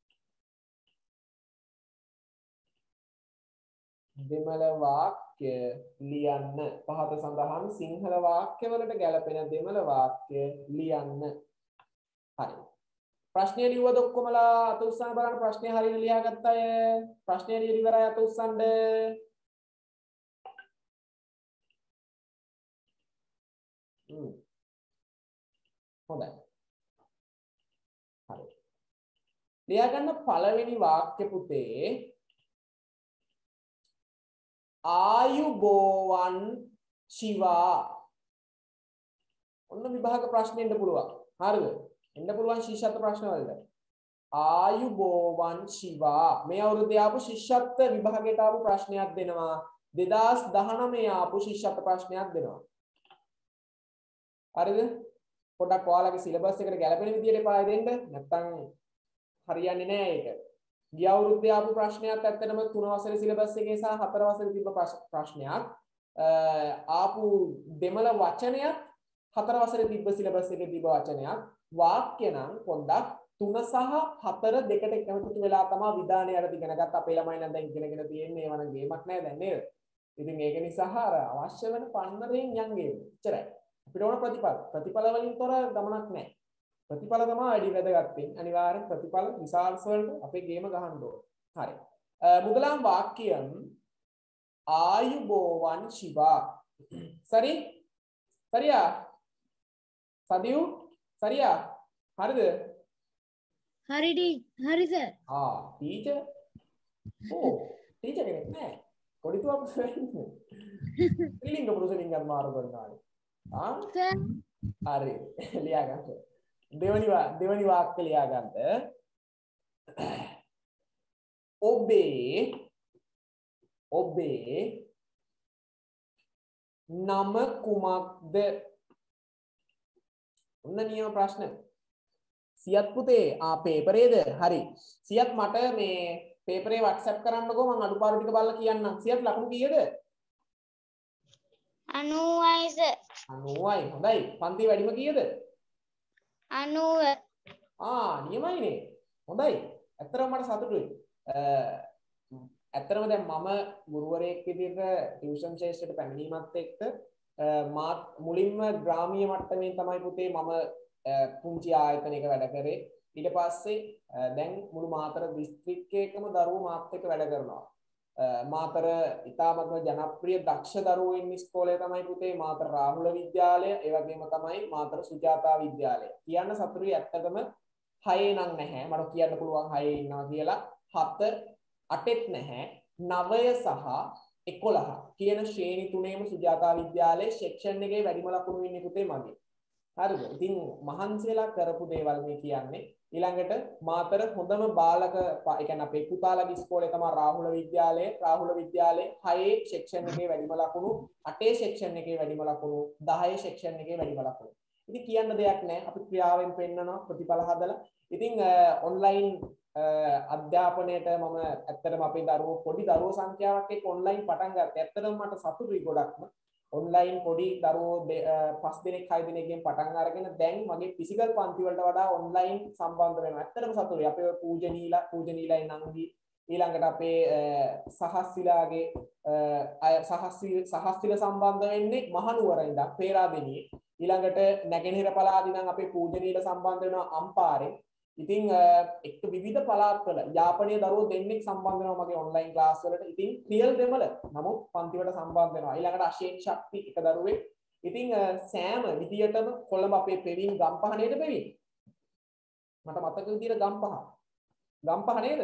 දෙමළ වාක්‍ය ලියන්න පහත සඳහන් සිංහල වාක්‍යවලට ගැලපෙන දෙමළ වාක්‍ය ලියන්න හරි ප්‍රශ්නය ලියුවද ඔක්කොමලා අත උස්සන්න බලන්න ප්‍රශ්නය හරියට ලියාගත්ත අය ප්‍රශ්නය ලියලා ඉවරයි අත උස්සන්න හොඳයි හරි ලියා ගන්න පළවෙනි වාක්‍ය පුතේ ආයුබෝවන් ශිවා ඔන්න විභාග ප්‍රශ්න එන්න පුළුවන් හරිද එන්න පුළුවන් ශිෂ්‍යත්ව ප්‍රශ්න වලට ආයුබෝවන් ශිවා මේ අවුරුද්දේ ආපු ශිෂ්‍යත්ව විභාගයට ආපු ප්‍රශ්නයක් දෙනවා 2019 ආපු ශිෂ්‍යත්ව ප්‍රශ්නයක් දෙනවා හරිද පොඩක් ඔයාලගේ සිලබස් එකට ගැලපෙන විදියට පාය දෙන්න නැත්නම් හරියන්නේ නැහැ ඒක ගිය අවුරුද්දේ ආපු ප්‍රශ්නයක් ඇත්තටම 3 වසරේ සිලබස් එකේ සහ 4 වසරේ තිබ්බ ප්‍රශ්නයක් ආපු දෙමළ වචනයක් 4 වසරේ තිබ්බ සිලබස් එකේ තිබ්බ වචනයක් වාක්‍ය නම් පොඩ්ඩක් 3 සහ 4 දෙකට එකතු වෙලා තමයි විධානය අර ඉගෙන ගත්ත අපේ ළමයි නම් දැන් ඉගෙනගෙන තියෙන්නේ ඒව නම් ගේමක් නෑ දැන් නේද ඉතින් ඒක නිසා අර අවශ්‍ය වෙන පන්නරෙන් යන් ගේමු එච්චරයි අපිට ඕන ප්‍රතිඵල වලින් තොර ගමනක් නෑ ප්‍රතිඵල තමයි වැඩි වැදගත් වෙන්නේ අනිවාර්යෙන් ප්‍රතිඵල රිසල්ට්ස් වලට අපේ ගේම ගහන්න ඕන හරි මුදලාම් වාක්‍යම් ආයුබෝවන් ශිවා සරියා සදියු සරියා හරිද හරි සර් ටීචර් ටීචර් කෙනෙක් නෑ කොඩිතුවක් වෙන්නේ ත්‍රිලිංග පුරුෂ ලිංගත් මාරු කරනවා හරි ලියා ගන්න දෙවනි වාක්‍ය ලියා ගන්න ඔබේ නම කුමක්ද ඔන්න නියම ප්‍රශ්න සියත් පුතේ පේපරේද හරි සියත් මට මේ පේපරේ WhatsApp කරන්නකෝ මම අඩුපාඩු ටික බලලා කියන්නම් සියත් ලකුණු කීයද 90යි සර් 90යි හොඳයි පන්ති වැඩිම කීයද 90 නියමයිනේ හොඳයි ඇත්තටම මට සතුටුයි ඇත්තටම දැන් මම ගුරුවරයෙක් විදිහට ටියුෂන් ශාස්ත්‍රයට පැමිණීමත් එක්ක මාත් මුලින්ම ග්‍රාමීය මට්ටමේ තමයි පුතේ මම පුංචි ආයතනයක වැඩ කරේ ඊට පස්සේ දැන් මුළු මාතර දිස්ත්‍රික්කයකම දරුවෝ මාත් එක්ක වැඩ කරනවා මාතර ඉතාමත්ම ජනප්‍රිය දක්ෂ දරුවෝ ඉන්න ඉස්කෝලේ තමයි පුතේ මාතර රාහුල විද්‍යාලය ඒ වගේම තමයි මාතර සුජාතා විද්‍යාලය කියන්න සතුටුයි ඇත්තටම 6 නම් නැහැ. මට කියන්න පුළුවන් 6 ඉන්නවා කියලා. 7 8ෙත් නැහැ. 9 සහ 11 කියන ශ්‍රේණි තුනේම සුජාතා විද්‍යාලයේ සෙක්ෂන් එකේ වැඩිම ලකුණු ඉන්නේ පුතේ මගේ. හරිද? ඉතින් මහන්සි වෙලා කරපු දේවල් මේ කියන්නේ. ඊළඟට මාතර හොඳම බාලක ඒ කියන්නේ අපේ පුතාලගේ ඉස්කෝලේ තමයි රාහුල විද්‍යාලය. රාහුල විද්‍යාලයේ 6 සෙක්ෂන් එකේ වැඩිම ලකුණු, 8 සෙක්ෂන් එකේ වැඩිම ලකුණු, 10 සෙක්ෂන් එකේ වැඩිම ලකුණු. ඉතින් කියන්න දෙයක් නැහැ. අපි ක්‍රියාවෙන් පෙන්නනවා ප්‍රතිඵල හදලා. ඉතින් ඔන්ලයින් අධ්‍යාපනයට මම ඇත්තටම අපේ දරුවෝ පොඩි දරුවෝ සංඛ්‍යාවක් එක්ක ඔන්ලයින් පටන් ගත්තා. ඇත්තටම මට සතුටුයි ගොඩක්ම. ඔන්ලයින් පොඩි දරුවෝ 5 දිනක් 6 දිනකින් පටන් අරගෙන දැන් මගේ ෆිසිකල් පන්ති වලට වඩා ඔන්ලයින් සම්බන්ධ වෙනවා. ඇත්තටම සතුටුයි. අපේ පූජනීලයි නංගි ඊළඟට අපේ සහස්සිලාගේ සහස්සිල සම්බන්ධ වෙන්නේ මහනුවර ඉඳන් පේරාදෙණියේ. ඊළඟට නැගෙනහිර පළාතේ නම් අපේ පූජනීල සම්බන්ධ වෙනවා අම්පාරේ. ඉතින් එක්ක විවිධ පළාත්වල යාපනීය දරුවෝ දෙන්නෙක් සම්බන්ධ වෙනවා මගේ ඔන්ලයින් ක්ලාස් වලට. ඉතින් ක්‍රියල් දෙමළ නමුත් පන්ති වලට සම්බන්ධ වෙනවා. ඊළඟට අශේක් ශක්ති එක දරුවෙක්. ඉතින් සෑම විදියටම කොළඹ අපේ පෙවින් ගම්පහ නේද පෙවින්? මට මතක විදියට ගම්පහ. ගම්පහ නේද?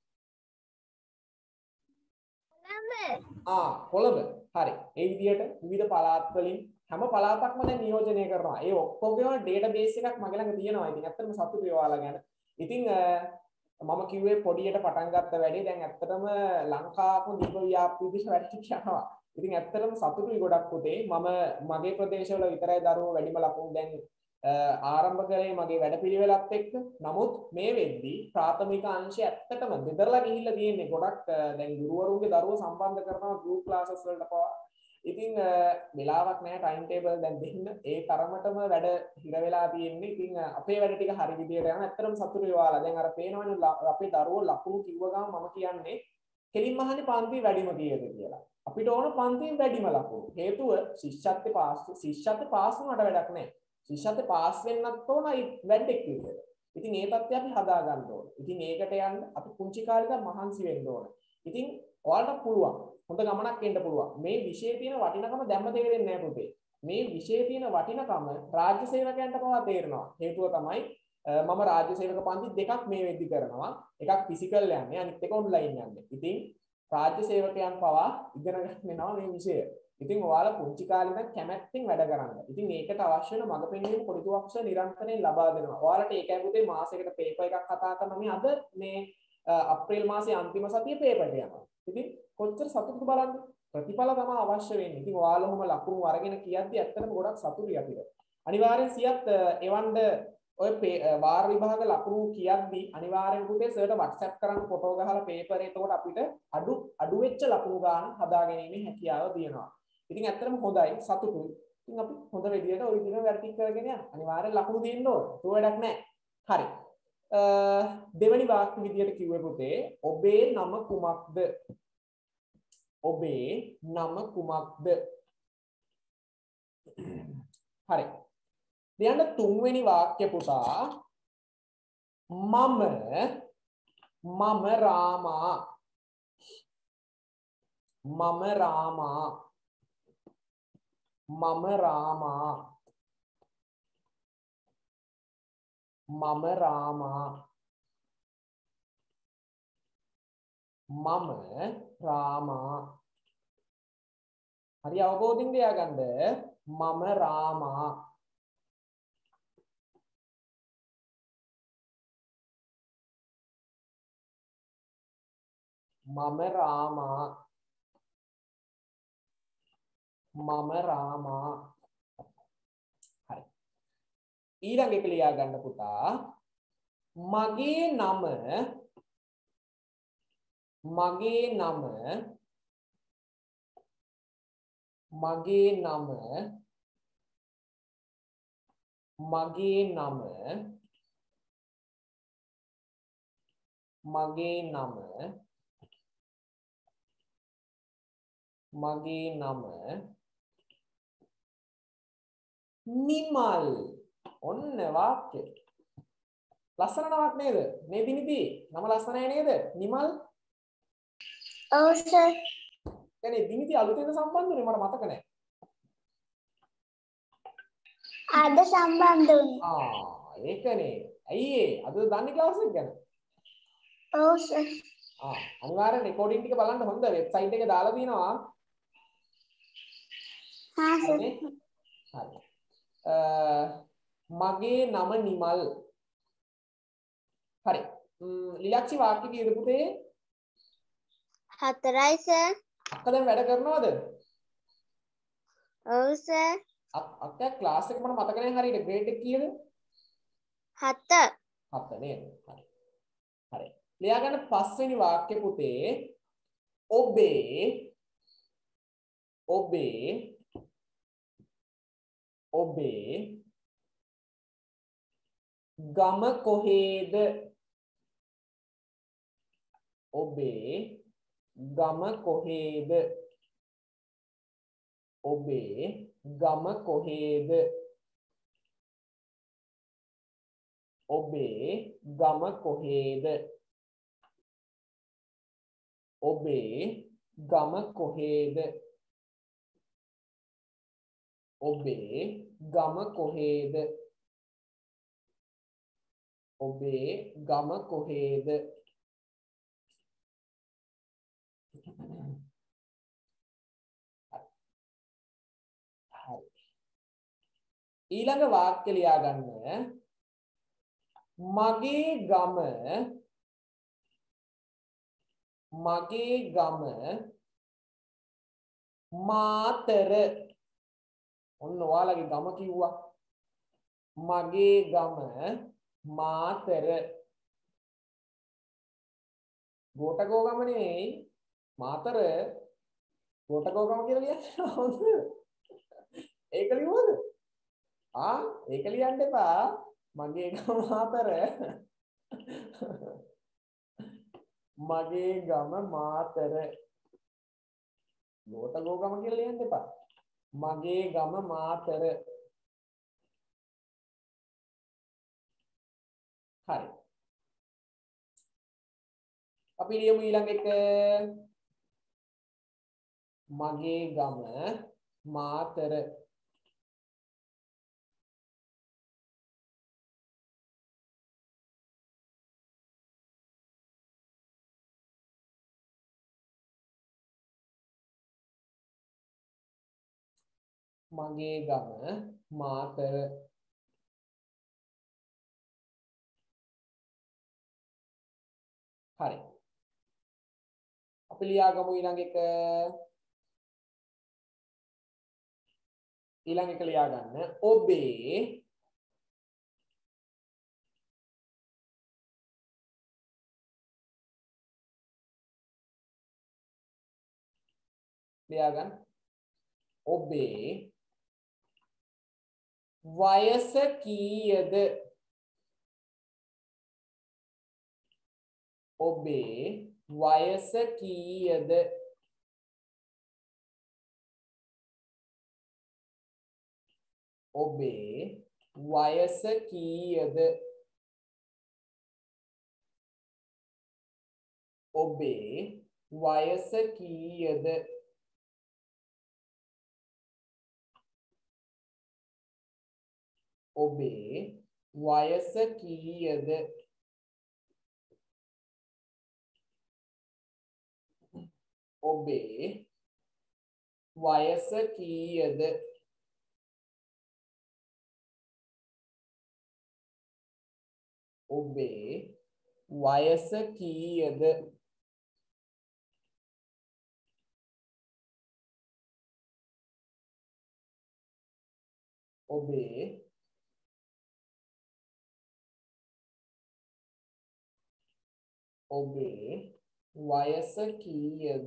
කොළඹ. හරි. ඒ විදියට විවිධ පළාත් වලින් හැම පළාතක්ම දැන් නියෝජනය කරනවා. ඒ ඔක්කොගේම ඩේටාබේස් එකක් මගේ ළඟ තියෙනවා. ඉතින් ඇත්තටම සතුටුයි ඔයාලා ගැන. ඉතින් මම කිව්වේ පොඩියට පටන් ගත්ත වැඩේ දැන් ඇත්තටම ලංකාවක දීප ව්‍යාප්ති විදිහට වැඩි යනවා. ඉතින් ඇත්තටම සතුටුයි ගොඩක් පුතේ. මම මගේ ප්‍රදේශවල විතරයි දරුවෝ වැඩිම ලකුණු දැන් ආරම්භ කරේ මගේ වැඩපිළිවෙලත් එක්ක. නමුත් මේ වෙද්දී ප්‍රාථමික අංශය ඇත්තටම දෙදරලා ගිහිල්ලා තියෙන්නේ. ගොඩක් දැන් ගුරුවරුන්ගේ දරුවෝ සම්බන්ධ කරනවා ගෲප් ක්ලාසස් වලට පවා. ඉතින් වෙලාවක් නැහැ ටයිම් ටේබල් දැන් දෙන්න. ඒ තරමටම වැඩ හිර වෙලා තියෙන්නේ. ඉතින් අපේ වැඩ ටික හරි විදියට යනවා. ඇත්තටම සතුටුයි ඔයාලා. දැන් අර පේනවනේ අපේ දරුවෝ ලකුණු කිව්ව ගමන් මම කියන්නේ කෙලින්ම අහන්නේ පන්ති වැඩිම කීයද කියලා. අපිට ඕන පන්තියෙන් වැඩිම ලකුණු. හේතුව ශිෂ්‍යත්වයේ පාස් වුණාට වැඩක් නැහැ. ශිෂ්‍යත්වයේ පාස් වෙන්නත් ඕනයි වැඩක් විදියට. ඉතින් ඒ තත්ත්වය අපි හදා ගන්න ඕන. ඉතින් ඒකට යන්න අපි පුංචි කාලේ ඉඳන් මහන්සි වෙන්න ඕන. ඉතින් ඔයාලට පුළුවන්. හොඳ ගමනක් එන්න පුළුවන්. මේ විෂයේ තියෙන වටිනකම දැම්ම තේරෙන්නේ නැහැ පුතේ. මේ විෂයේ තියෙන වටිනකම රාජ්‍ය සේවකයන්ට පවා තේරෙනවා. හේතුව තමයි මම රාජ්‍ය සේවක පන්ති දෙකක් මේ වෙද්දි කරනවා. එකක් ෆිසිකල් යන්නේ අනිත් එක ඔන්ලයින් යන්නේ. ඉතින් රාජ්‍ය සේවකයන් පවා ඉගෙන ගන්නවා මේ විෂය. ඉතින් ඔයාලා පුංචි කාලේ ඉඳන් කැමැත්තෙන් වැඩ කරන්න. ඉතින් ඒකට අවශ්‍ය වෙන මඟ පෙන්වීම පොඩි දුවක්ෂ නිරන්තරයෙන් ලබා දෙනවා. ඔයාලට ඒකයි පුතේ මාසයකට පේපර් එකක් කතා කරනවා. මේ අද මේ අප්‍රේල් මාසයේ අන්තිම සතියේ පේපර් එක යනවා. ඉතින් කොච්චර සතුටුද බලන්න. ප්‍රතිඵල තමයි අවශ්‍ය වෙන්නේ. ඉතින් ඔයාලම ලකුණු අරගෙන කියද්දි ඇත්තටම ගොඩක් සතුටුයි අපිට. අනිවාර්යෙන් සියත් එවන්න ඔය වාර විභාග ලකුණු කියද්දි අනිවාර්යෙන් පුතේ සර්ට WhatsApp කරන්න ෆොටෝ ගහලා පේපර් එතකොට අපිට අඩු වෙච්ච ලකුණු ගන්න හදාගැනීමේ හැකියාව තියෙනවා. ඉතින් ඇත්තටම හොඳයි සතුටුයි. ඉතින් අපි හොඳ විදියට ওই විදිහට වැඩ ටික කරගෙන යන්න. අනිවාර්යෙන් ලකුණු දෙන්න ඕන. ඒක වැඩක් නැහැ. හරි. දෙවැනි වාක්‍ය විදියට කිව්වේ පුතේ ඔබේ නම කුමක්ද? ඔබේ නම කුමක්ද? හරි. ඊළඟ තුන්වෙනි වාක්‍ය පුතා මම රාමා. මම රාමා. මම රාමා. මම රාමා. මම රාමා. හරි අවබෝධින් තියාගන්න. මම රාමා. මම රාමා. මම රාමා. හරි. ඊළඟ එක ලියා ගන්න පුතා. මගේ නම මගේ නම මගේ නම මගේ නම මගේ නම මගේ නම නිමල්. ඔන්න වාක්‍ය. ලස්සන නමක් නේද? මේ දිනිදී නම ලස්සනයි නේද? නිමල්. ඔව් සර්. කියන්නේ දිනිදී අලුතෙන් සම්බන්ධුනේ මට මතක නැහැ. අද සම්බන්ධ වුණා. ඒකනේ. ඇයි ඒ අද දන්නේ ක්ලාස් එක ගැන? ඔව් සර්. අනිවාර්යෙන් රෙකෝඩින් ටික බලන්න හොඳ වෙබ්සයිට් එකේ දාලා තියෙනවා. හා සර්. හරි. මගේ නම නිමල්. හරි. ලිලක්ෂි වාක්‍ය කීයද පුතේ? 4යි සර්. අක්කා දැන් වැඩ කරනවද? ඔව් සර්. අක්කා ක්ලාස් එක මට මතක නැහැ හරියට ග්‍රේඩ් එක කීයද? 7. 7 නේද? හරි. හරි. ලියා ගන්න පස්වෙනි වාක්‍ය පුතේ ඔබේ ගම කොහේද? ඔබේ ගම කොහේද? ඔබේ ගම කොහේද? ඔබේ ගම කොහේද? ඔබේ ගම කොහේද? ඔබේ ගම කොහේද? ඔබේ ගම කොහේද? ඊළඟ වාක්‍ය ලියා ගන්න. මගේ ගම මාතර. ඔන්න ඔයාලගේ ගම කිව්වා. මගේ ගම මාතර. ගෝඨකෝ ගම නෙවෙයි මාතර. ගෝඨකෝ ගම කියලා කියන්නේ හොඳ. ඒක ලියුවද? ඒක ලියන්න එපා. මගේ ගම මාතර. මගේ ගම මාතර. ගෝඨකෝ ගම කියලා ලියන්න එපා. මගේ ගම මාතර. හරි. අපි ලියමු ඊළඟ එක. මගේ ගම මාතර. මගේ ගම මාතර. හරි. අපි ලියාගමු ඊළඟ එක. ඊළඟ එක ලියා ගන්න. ඔබේ ලියා ගන්න. ඔබේ වයස කීයද? ඔබේ වයස කීයද? ඔබේ වයස කීයද? ඔබේ වයස කීයද? ඔබේ වයස කීයද? ඔබේ වයස කීයද? ඔබේ වයස කීයද? ඔබේ වයස කීයද?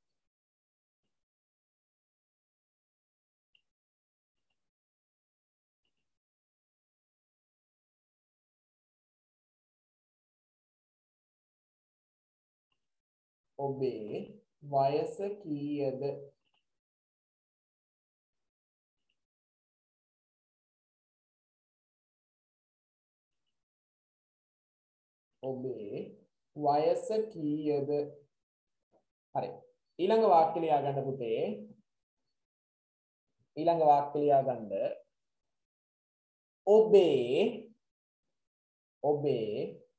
ඔබේ වයස කීයද? ඔබේ වයස කීයද? හරි. ඊළඟ වාක්‍ය ලියා ගන්න පුතේ. ඊළඟ වාක්‍ය ලියා ගන්න. ඔබේ ඔබේ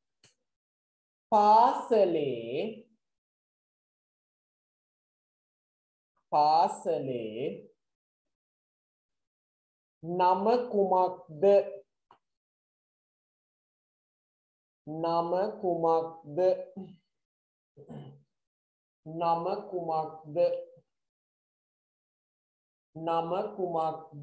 පාසලේ නම කුමක්ද? නම කුමක්ද? නම කුමක්ද? නම කුමක්ද?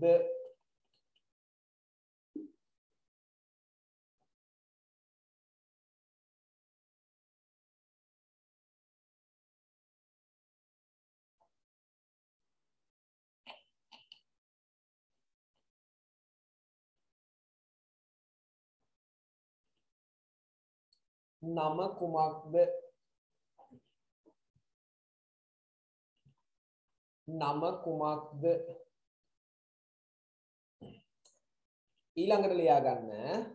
නම කුමක්ද? නම කුමක්ද? ඊළඟට ලියා ගන්න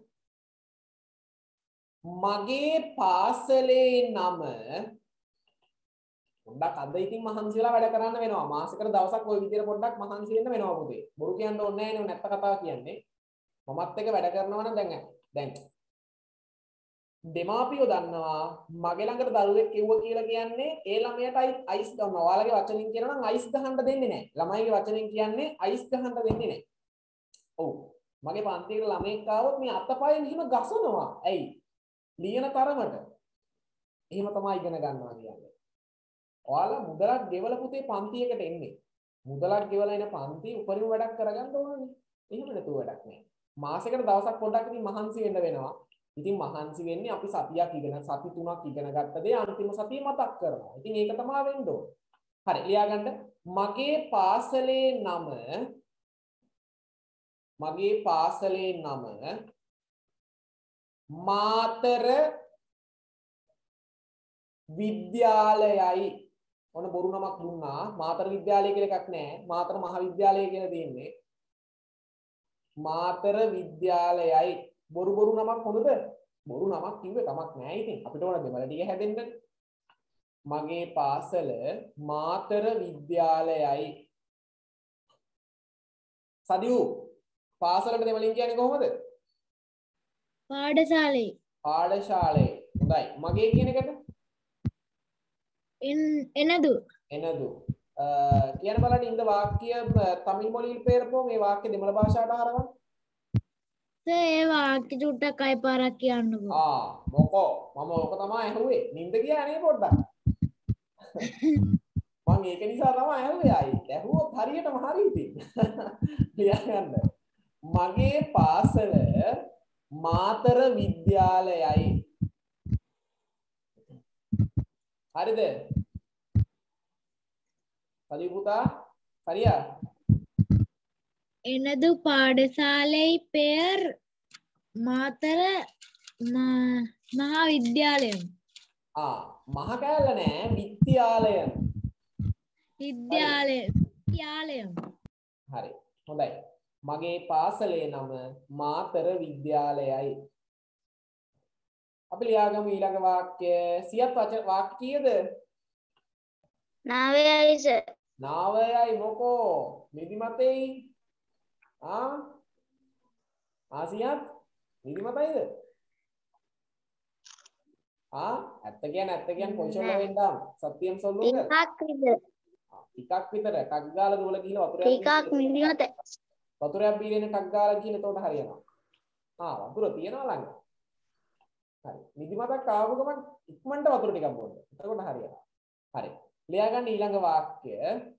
මගේ පාසලේ නම පොඩ්ඩක් අද ඉතින් මහන්සි වෙලා වැඩ කරන්න වෙනවා මාසෙකට දවසක් ওই විදිහට පොඩ්ඩක් මහන්සි වෙන්න වෙනවා පුතේ බොරු කියන්න ඕනේ නැහැ නේ නැත්ත කතාව කියන්නේ මමත් එක වැඩ කරනවා නම් දැන් දෙමාපියෝ දන්නවා මගේ ළඟට දරුවෙක් කිව්ව කියලා කියන්නේ ඒ ළමයට අයිස් ගන්නවා. ඔයාලගේ වචනෙන් කියනවා නම් අයිස් ගහන්න දෙන්නේ නැහැ. ළමයිගේ වචනෙන් කියන්නේ අයිස් ගහන්න දෙන්නේ නැහැ. ඔව්. මගේ පන්තියේ ළමෙක් ආවොත් මේ අතපයෙන් එහෙම ගසනවා. ඇයි? ලියන තරමට. එහෙම තමයි ඉගෙන ගන්නවා කියන්නේ. ඔයාලා මුදලක් ගෙවලා පුතේ පන්තියකට එන්නේ. මුදලක් ගෙවලා එන පන්ති උපරිම වැඩක් කරගන්න ඕනනේ. එහෙම නැතුව වැඩක් නැහැ. මාසෙකට දවසක් පොඩ්ඩක් ඉතින් මහන්සි වෙන්න වෙනවා. ඉතින් මහන්සි වෙන්නේ අපි සතියක් ඉගෙන සති 3ක් ඉගෙන ගත්ත දේ අන්තිම සතියේ මතක් කරනවා. ඉතින් ඒක තමයි වෙන්න ඕන. හරි ලියා ගන්න. මගේ පාසලේ නම මාතර විද්‍යාලයයි. ඔන්න බොරු නමක් දුන්නා. මාතර විද්‍යාලය කියලා එකක් නැහැ. මාතර මහාවිද්‍යාලය කියලා තියෙන්නේ. මාතර විද්‍යාලයයි. බොරු නමක් හොඳද? බොරු නමක් කිව්වේ කමක් නැහැ ඉතින්. අපිට ඕන දෙමළ ටික හැදෙන්න. මගේ පාසල මාතර විද්‍යාලයයි. සදියු පාසලට දෙමළෙන් කියන්නේ කොහොමද? පාඩශාලේ. පාඩශාලේ. හොඳයි. මගේ කියන එකට? එනදු. එනදු. කියන බලන්න இந்த வாக்கிய தமிழ் மொழியில் பெயர்ப்போம். මේ වාක්‍ය දෙමළ භාෂාවට හරවන්න. ඒ වාක්‍ය චුට්ටක් අය පාරක් කියන්නකෝ. මොකෝ මම ඕක තමයි ඇහුවේ. නින්ද ගියා නේ පොඩ්ඩක්. මම ඒක නිසා තමයි ඇහුවේ ආයි. ඇහුවොත් හරියටම හරි ඉතින්. ලියන්න. මගේ පාසල මාතර විද්‍යාලයයි. හරිද? සලි පුතා හරියා? எனது பாடசாலை பெயர் மாத்தர மகாவித்யாலயம். මහ කෑල්ල නෑ විද්‍යාලයන්. විද්‍යාලയം. හරි. හොඳයි. මගේ පාසලේ නම මාතර විද්‍යාලයයි. අපි ලියාගමු ඊළඟ වාක්‍ය. සියත් වාක්‍ය කීයද? 9යි සර්. 9යි මොකෝ? නිදිමතෙයි. සියත් නිදිමතයිද? ඇත්ත කියන්නේ පොයිෂන් වෙන්දාම සත්‍යම් සොල්ලුක. ටිකක් විතර ටක් ගාලා දුවල ගිහලා වතුරයක් බීගෙන ටක් ගාලා ගිහලා එතකොට හරියනවා. වතුර තියනවා ළඟ. හරි. නිදිමතක් ආව ගමන් ඉක්මනට වතුර ටිකක් බොන්න. එතකොට හරියනවා. හරි. ලියා ගන්න ඊළඟ වාක්‍ය.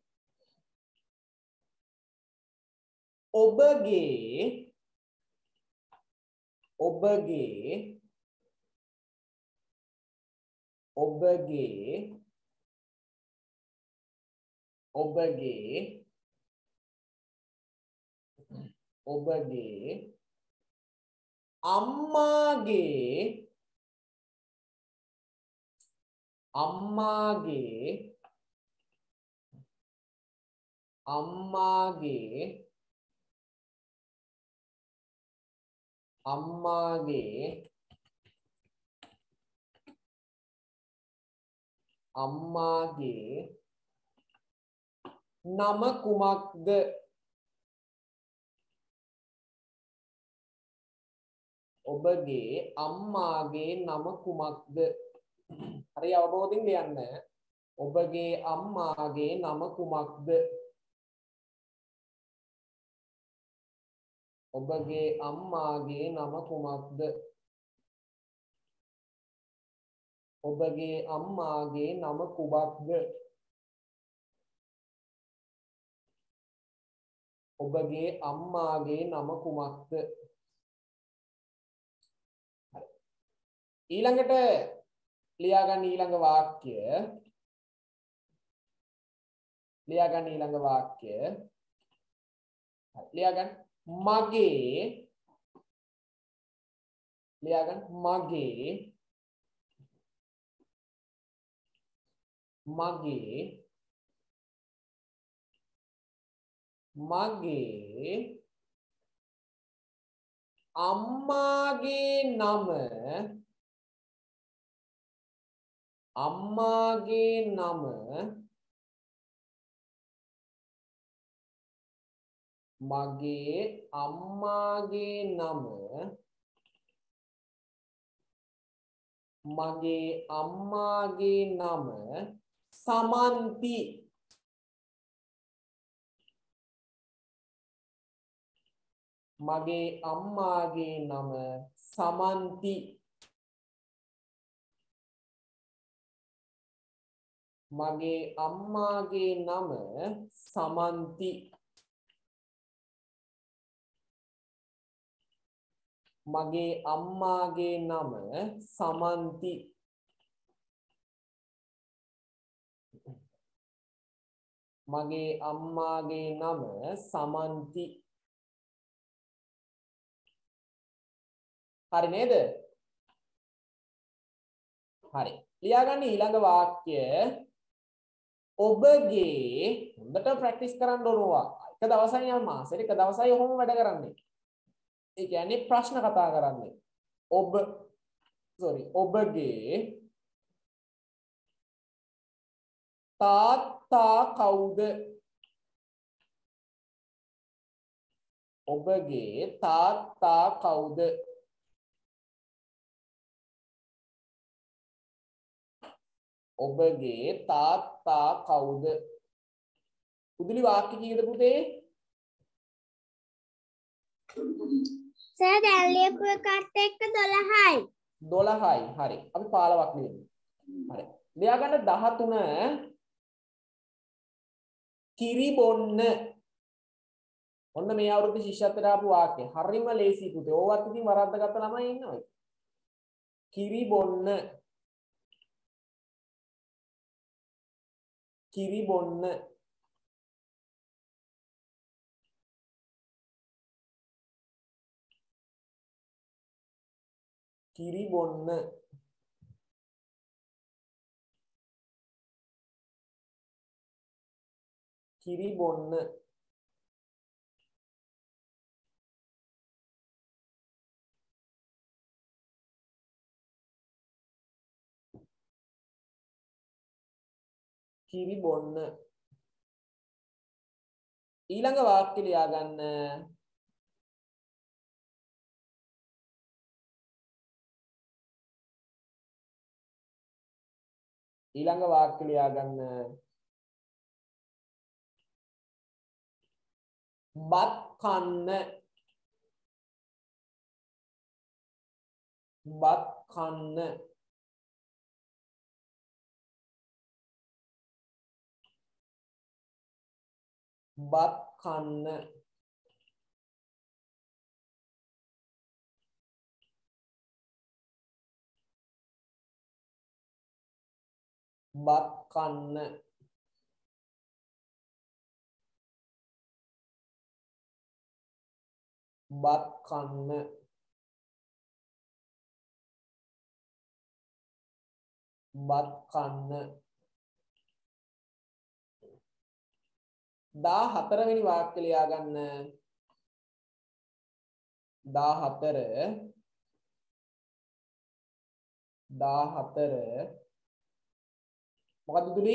ඔබගේ අම්මාගේ නම කුමක්ද? ඔබගේ අම්මාගේ නම කුමක්ද? හරි අවබෝධයෙන් ලියන්න. ඔබගේ අම්මාගේ නම කුමක්ද? ඔබගේ අම්මාගේ නම කුමක්ද? ඔබගේ අම්මාගේ නම කුමක්ද? ඔබගේ අම්මාගේ නම කුමක්ද? ඊළඟට ලියාගන්න ඊළඟ වාක්‍ය. ලියාගන්න ඊළඟ වාක්‍ය. ලියාගන්න මගේ. ලියාගන්න මගේ. මගේ. මගේ අම්මාගේ නම. අම්මාගේ නම මගේ අම්මාගේ නම මගේ අම්මාගේ නම සමන්ති. මගේ අම්මාගේ නම සමන්ති. මගේ අම්මාගේ නම සමන්ති. මගේ අම්මාගේ නම සමන්ති. මගේ අම්මාගේ නම සමන්ති. හරි නේද? හරි. ලියාගන්න ඊළඟ වාක්‍ය. ඔබගේ හොඳට ප්‍රැක්ටිස් කරන්න ඕනවා. එක දවසයි යන මාසෙට එක දවසයි ඔහොම වැඩ කරන්නේ. ඒ කියන්නේ ප්‍රශ්න කතා කරන්නේ. ඔබගේ තාත්තා කවුද? ඔබගේ තාත්තා කවුද? ඔබගේ තාත්තා කවුද? උදුලි වාක්‍ය කීයද පුතේ? සර් දැන් ලියපු එකට එක්ක 12යි. 12යි. හරි. අපි 15ක් ලියමු. හරි. ලියා ගන්න 13 කිරි බොන්න. ඔන්න මේ අවුරුද්ද ශිෂ්‍යත්වයට ආපු වාක්‍ය. හරිම ලේසි පුතේ. ඕවත් ඉතින් වරද්දාගත්ත ළමයි ඉන්නවා. කිරි බොන්න. කිරි බොන්න. කිරි බොන්න. කිරි බොන්න. කිරි බොන්න. ඊළඟ වාක්‍ය ලියා ගන්න. ඊළඟ වාක්‍ය ලියා ගන්න. බත් කන්න. බත් කන්න. බත් කන්න. බත් කන්න. බත් කන්න. බත් කන්න. 14 වෙනි වාක්‍ය ලියා ගන්න. 14 මොකද්ද දුලි?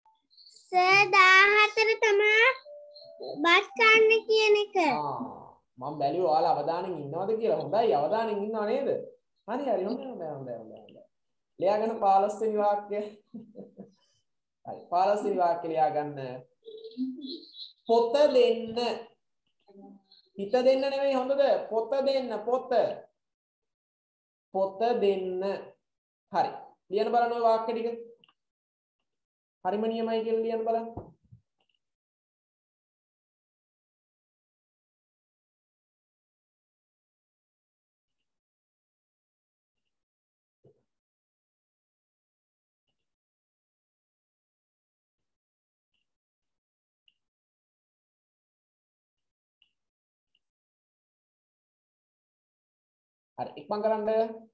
සර් 14 තමයි බත් කන්න කියන එක. මම බැලුවා ඔයාලා අවදානෙන් ඉන්නවද කියලා. හොඳයි අවදානෙන් ඉන්නව නේද? හරි හරි හොඳයි. ලියාගන්න 15 වෙනි වාක්‍යය. හරි 15 වෙනි වාක්‍යය ලියාගන්න. පොත දෙන්න. හිත දෙන්න නෙමෙයි හොඳද? පොත දෙන්න පොත. පොත දෙන්න. හරි. ලියන්න බලන්න ඔය වාක්‍ය ටික. හරිම නියමයි කියලා ලියන්න බලන්න. හරි ඉක්මන් කරන්න.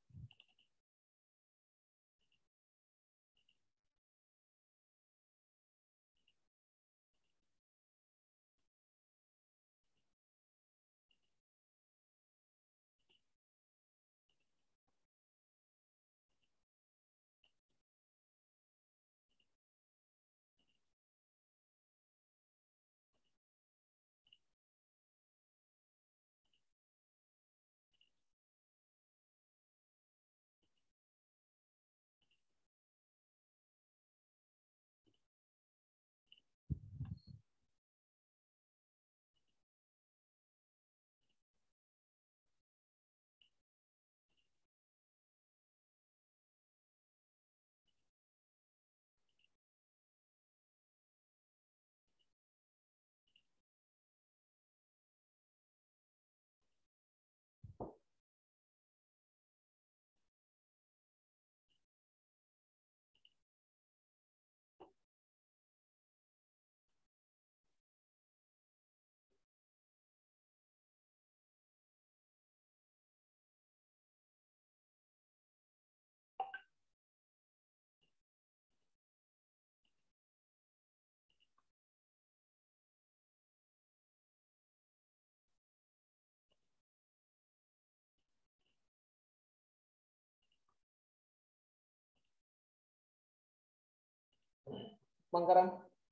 ඉක්මන් කරන්න.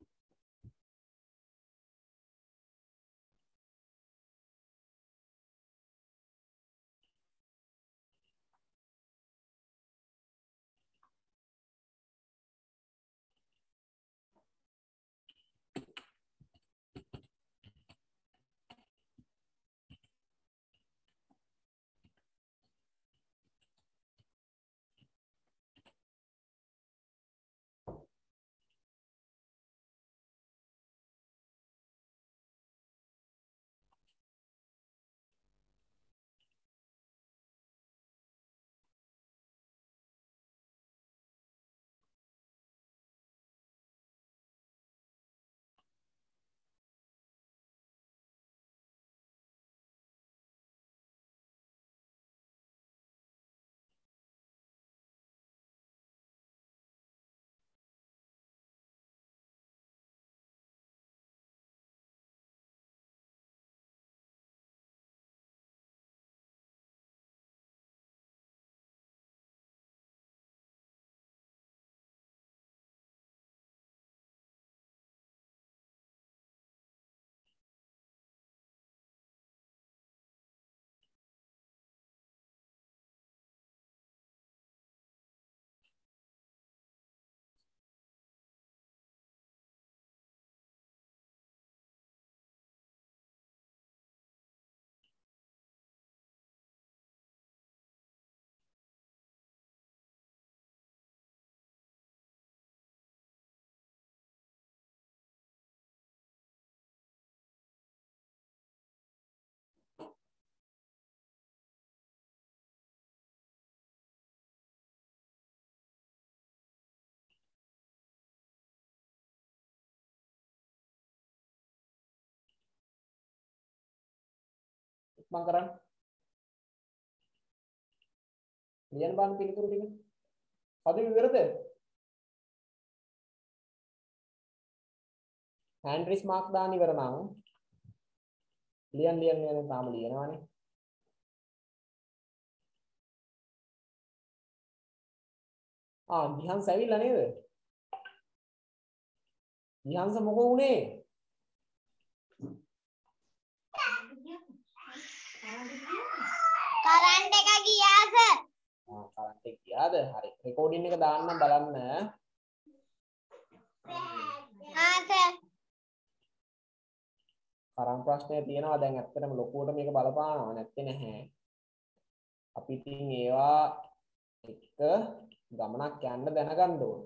ඉක්මන් කරන්න. ලියන්න බලන්න පිළිතුරු ටික. අද විවරද? හැන්ඩ්‍රිස් මාක් දාන්න ඉවර නම් ලියන්න තාම ලියනවානේ. ගිහන්ස ඇවිල්ලා නේද? ගිහන්ස මොකෝ උනේ? කරන්ට් එක ගියා සර්. කරන්ට් එක ගියාද? හරි. රෙකෝඩින් එක දාන්න බලන්න. සර්. කරන්ට් ප්‍රශ්නය තියෙනවා. දැන් ඇත්තටම ලොකුවට මේක බලපානවා නැත්තේ නැහැ. අපි ඉතින් ඒවා එක ගමනක් යන්න දැනගන්න ඕන.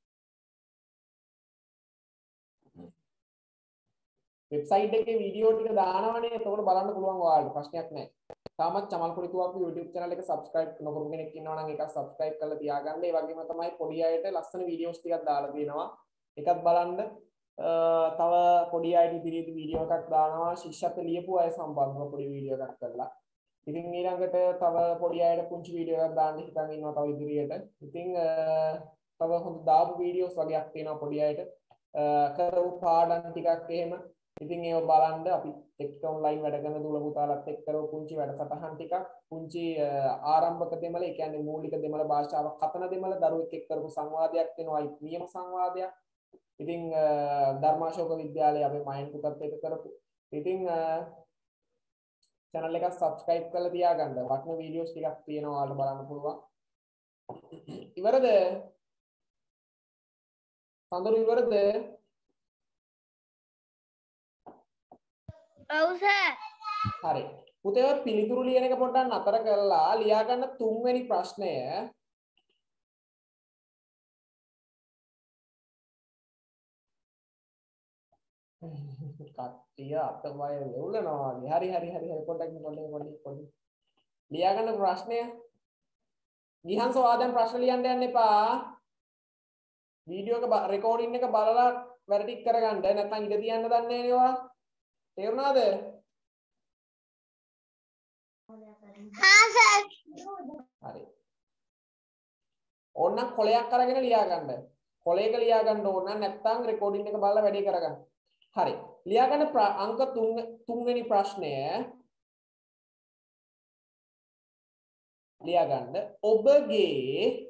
වෙබ්සයිට් එකේ වීඩියෝ ටික දානවනේ. එතකොට බලන්න පුළුවන් ඔයාලට. ප්‍රශ්නයක් නැහැ. තාමත් චමල් පුරිතුවක්කු YouTube channel එක subscribe නොකරපු කෙනෙක් ඉන්නවා නම් ඒක subscribe කරලා තියාගන්න. ඒ වගේම තමයි පොඩි අයට ලස්සන වීඩියෝස් ටිකක් දාලා තියෙනවා. ඒකත් බලන්න. තව පොඩි අයට ඉදිරියට වීඩියෝ එකක් දානවා. ශිෂ්‍යත්ව ලියපු අය සම්බන්ධව පොඩි වීඩියෝ එකක් කරලා. ඉතින් ඊළඟට තව පොඩි අයට පුංචි වීඩියෝ එකක් දාන්න හිතන් ඉන්නවා තව ඉදිරියට. ඉතින් තව හොඳ දාපු වීඩියෝස් වගේක් තියෙනවා පොඩි අයට. කරපු පාඩම් ටිකක් එහෙම. ඉතින් ඒව බලන්න අපි එක්ක ඔන්ලයින් වැඩ කරන දුල පුතාලත් එක්ක කරපු පුංචි වැඩසටහන් ටිකක් පුංචි ආරම්භක දෙමළ ඒ කියන්නේ මූලික දෙමළ භාෂාවක් කතන දෙමළ දරුවෙක් එක්ක කරපු සංවාදයක් වෙනවා නියම සංවාදයක්. ඉතින් ධර්මාශෝක විද්‍යාලයේ අපි මයින් පුතත් එක්ක කරපු. ඉතින් channel එක subscribe කරලා තියාගන්න. වටින වීඩියෝස් ටිකක් තියෙනවා ඔයාලට බලන්න පුළුවන්. ඉවරද? සඳරු ඉවරද? ඔව් සර්. හරි. පුතේ ඔය පිළිතුරු ලියන එක පොඩ්ඩක් නතර කරලා ලියා ගන්න තුන්වෙනි ප්‍රශ්නය. කට්ටිය අතවය වෙවුලනවා වගේ. හරි පොඩ්ඩක් ලියා ගන්න ප්‍රශ්නය. නිහංස ඔයා ප්‍රශ්න ලියන්න යන්න එපා. වීඩියෝ එක රෙකෝඩින් එක බලලා වැඩ ටික කරගන්න. නැත්නම් ඉඳ තියන්න දන්නේ නැහැ ඔයා. තේරුණාද? හා සර්. හරි. ඕනනම් කොලයක් අරගෙන ලියා ගන්න. කොලයක ලියා ගන්න ඕන නැත්නම් රෙකෝඩින් එක බලලා වැඩේ කරගන්න. හරි. ලියා ගන්න අංක 3 වෙනි ප්‍රශ්නය. ලියා ගන්න. ඔබගේ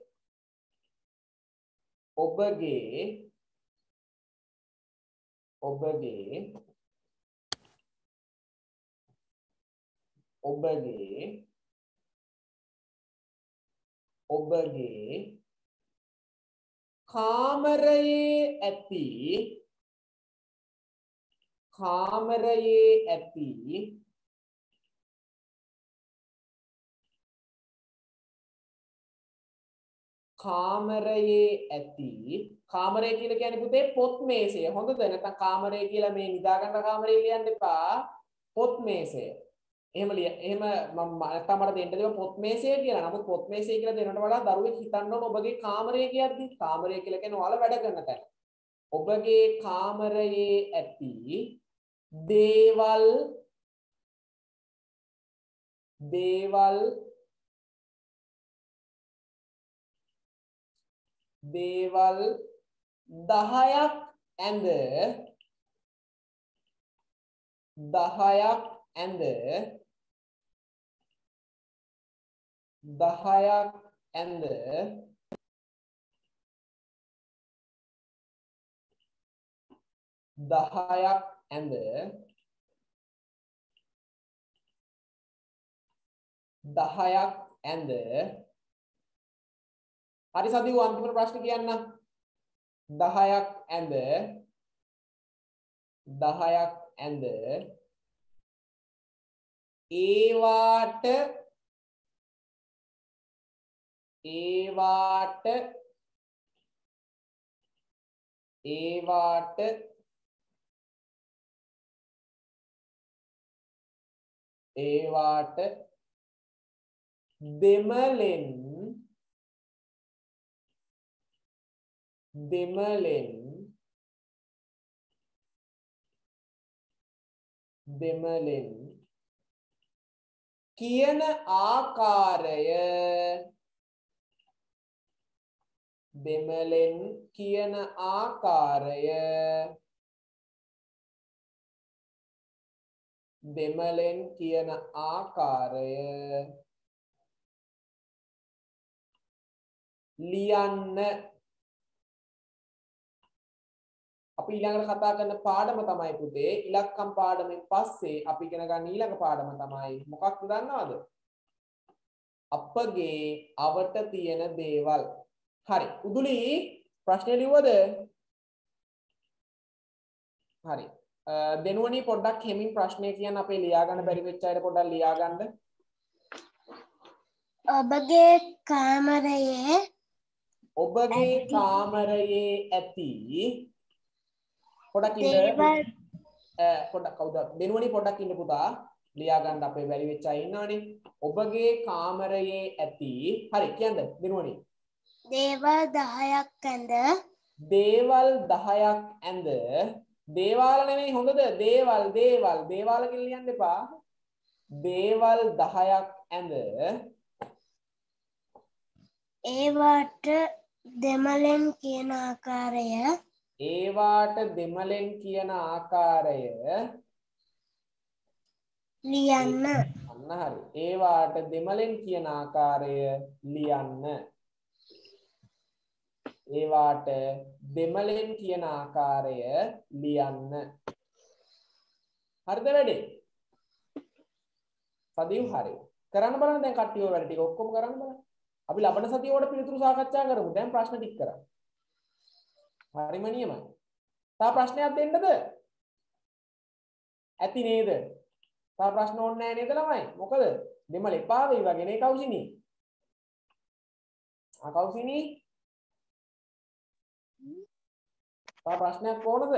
කාමරයේ ඇති කාමරය කියලා කියන්නේ පුතේ පොත් මේසය. හොඳද? නැත්නම් කාමරය කියලා මේ නිදා ගන්න කාමරය ලියන්න එපා. පොත් මේසය. එහෙම මම නැත්නම් මට දෙන්න දෙව පොත් මේසය කියලා. නමුත් පොත් මේසය කියලා දෙනවට වඩා දරුවෙක් හිතන්න ඕන ඔබගේ කාමරය කියද්දි කාමරය කියලා කියන්නේ ඔයාලා වැඩ කරන තැන. ඔබගේ කාමරයේ ඇති දේවල් 10ක් ඇඳ 10ක් ඇඳ හරි සදිව අන්තිම ප්‍රශ්න කියන්න 10ක් ඇඳ ඒවාට දෙමළෙන් කියන ආකාරය ලියන්න. අපි ඊළඟට කතා කරන පාඩම තමයි පුතේ ඉලක්කම් පාඩමෙන් පස්සේ අපි ඉගෙන ගන්න ඊළඟ පාඩම තමයි මොකක්ද දන්නවද? අපගේ අවට තියෙන දේවල්. හරි. උදුලි ප්‍රශ්නේ ලිව්වද? හරි. දෙනුවනි පොඩ්ඩක් හිමින් ප්‍රශ්නේ කියන්න අපේ ලියා ගන්න බැරි වෙච්ච අයට පොඩ්ඩක් ලියා ගන්න. ඔබගේ කාමරයේ ඇති පොඩක් ඉන්න පොඩක් කවුද දෙනුවනි පොඩක් ඉන්න පුතා ලියා ගන්න අපේ බැරි වෙච්ච අය ඉන්නවනේ. ඔබගේ කාමරයේ ඇති හරි කියන්න දෙනුවනි. දේවල් 10ක් ඇඳ දේවල් 10ක් ඇඳ දේවාල නෙමෙයි හොඳද? දේවල් කියලා ලියන්න එපා. දේවල් 10ක් ඇඳ ඒවාට දෙමළෙන් කියන ආකාරය ලියන්න. අන්න හරි. ඒවාට දෙමළෙන් කියන ආකාරය ලියන්න. ඒවාට දෙමළෙන් කියන ආකාරය ලියන්න. හරිද වැඩේ? සදීව් හරි. කරන්න බලන්න දැන් කට්ටිය ඔය වැඩ ටික ඔක්කොම කරන්න බලන්න. අපි ලබන සතියේ වල පිළිතුරු සාකච්ඡා කරමු. දැන් ප්‍රශ්න ටික කරා. හරිම නියමයි. තා ප්‍රශ්නයක් දෙන්නද? ඇති නේද? තා ප්‍රශ්න ඕනේ නැහැ නේද ළමයි? මොකද? දෙමළ එපා වෙයි වගේ නේ කෞසිනී. කෞසිනී තා ප්‍රශ්නයක් ඕනද?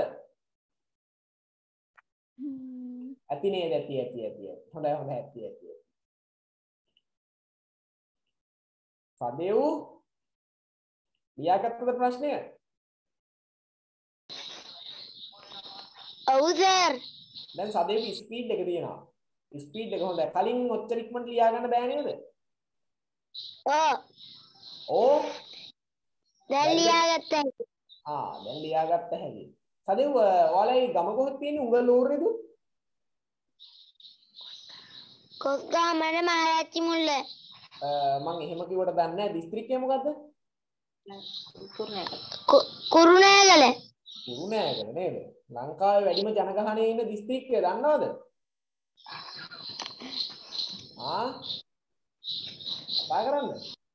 ඇති නේද? ඇති. හොඳයි ඇති. සදේව් ලියාගත්තද ප්‍රශ්නය? ඔව් සර්. දැන් සදේව් ස්පීඩ් එක තියෙනවා. ස්පීඩ් එක හොඳයි. කලින් ඔච්චර ඉක්මනට ලියා ගන්න බෑ නේද? ඕ දැන් ලියාගත්තා. දැන් ලියාගත්ත හැකි. සදේව් ඔයාලයි ගම කොහෙද තියෙන්නේ? උඟ ලෝරේද? කොස්ගහමන මහරච්චි මුල්ල. මං එහෙම කිව්වට දන්නේ නැහැ. දිස්ත්‍රික්කය මොකද්ද? කුරුණෑගල. කුරුණෑගල නේද? ලංකාවේ වැඩිම ජනගහනය ඉන්න දිස්ත්‍රික්කය දන්නවද? කතා කරන්න.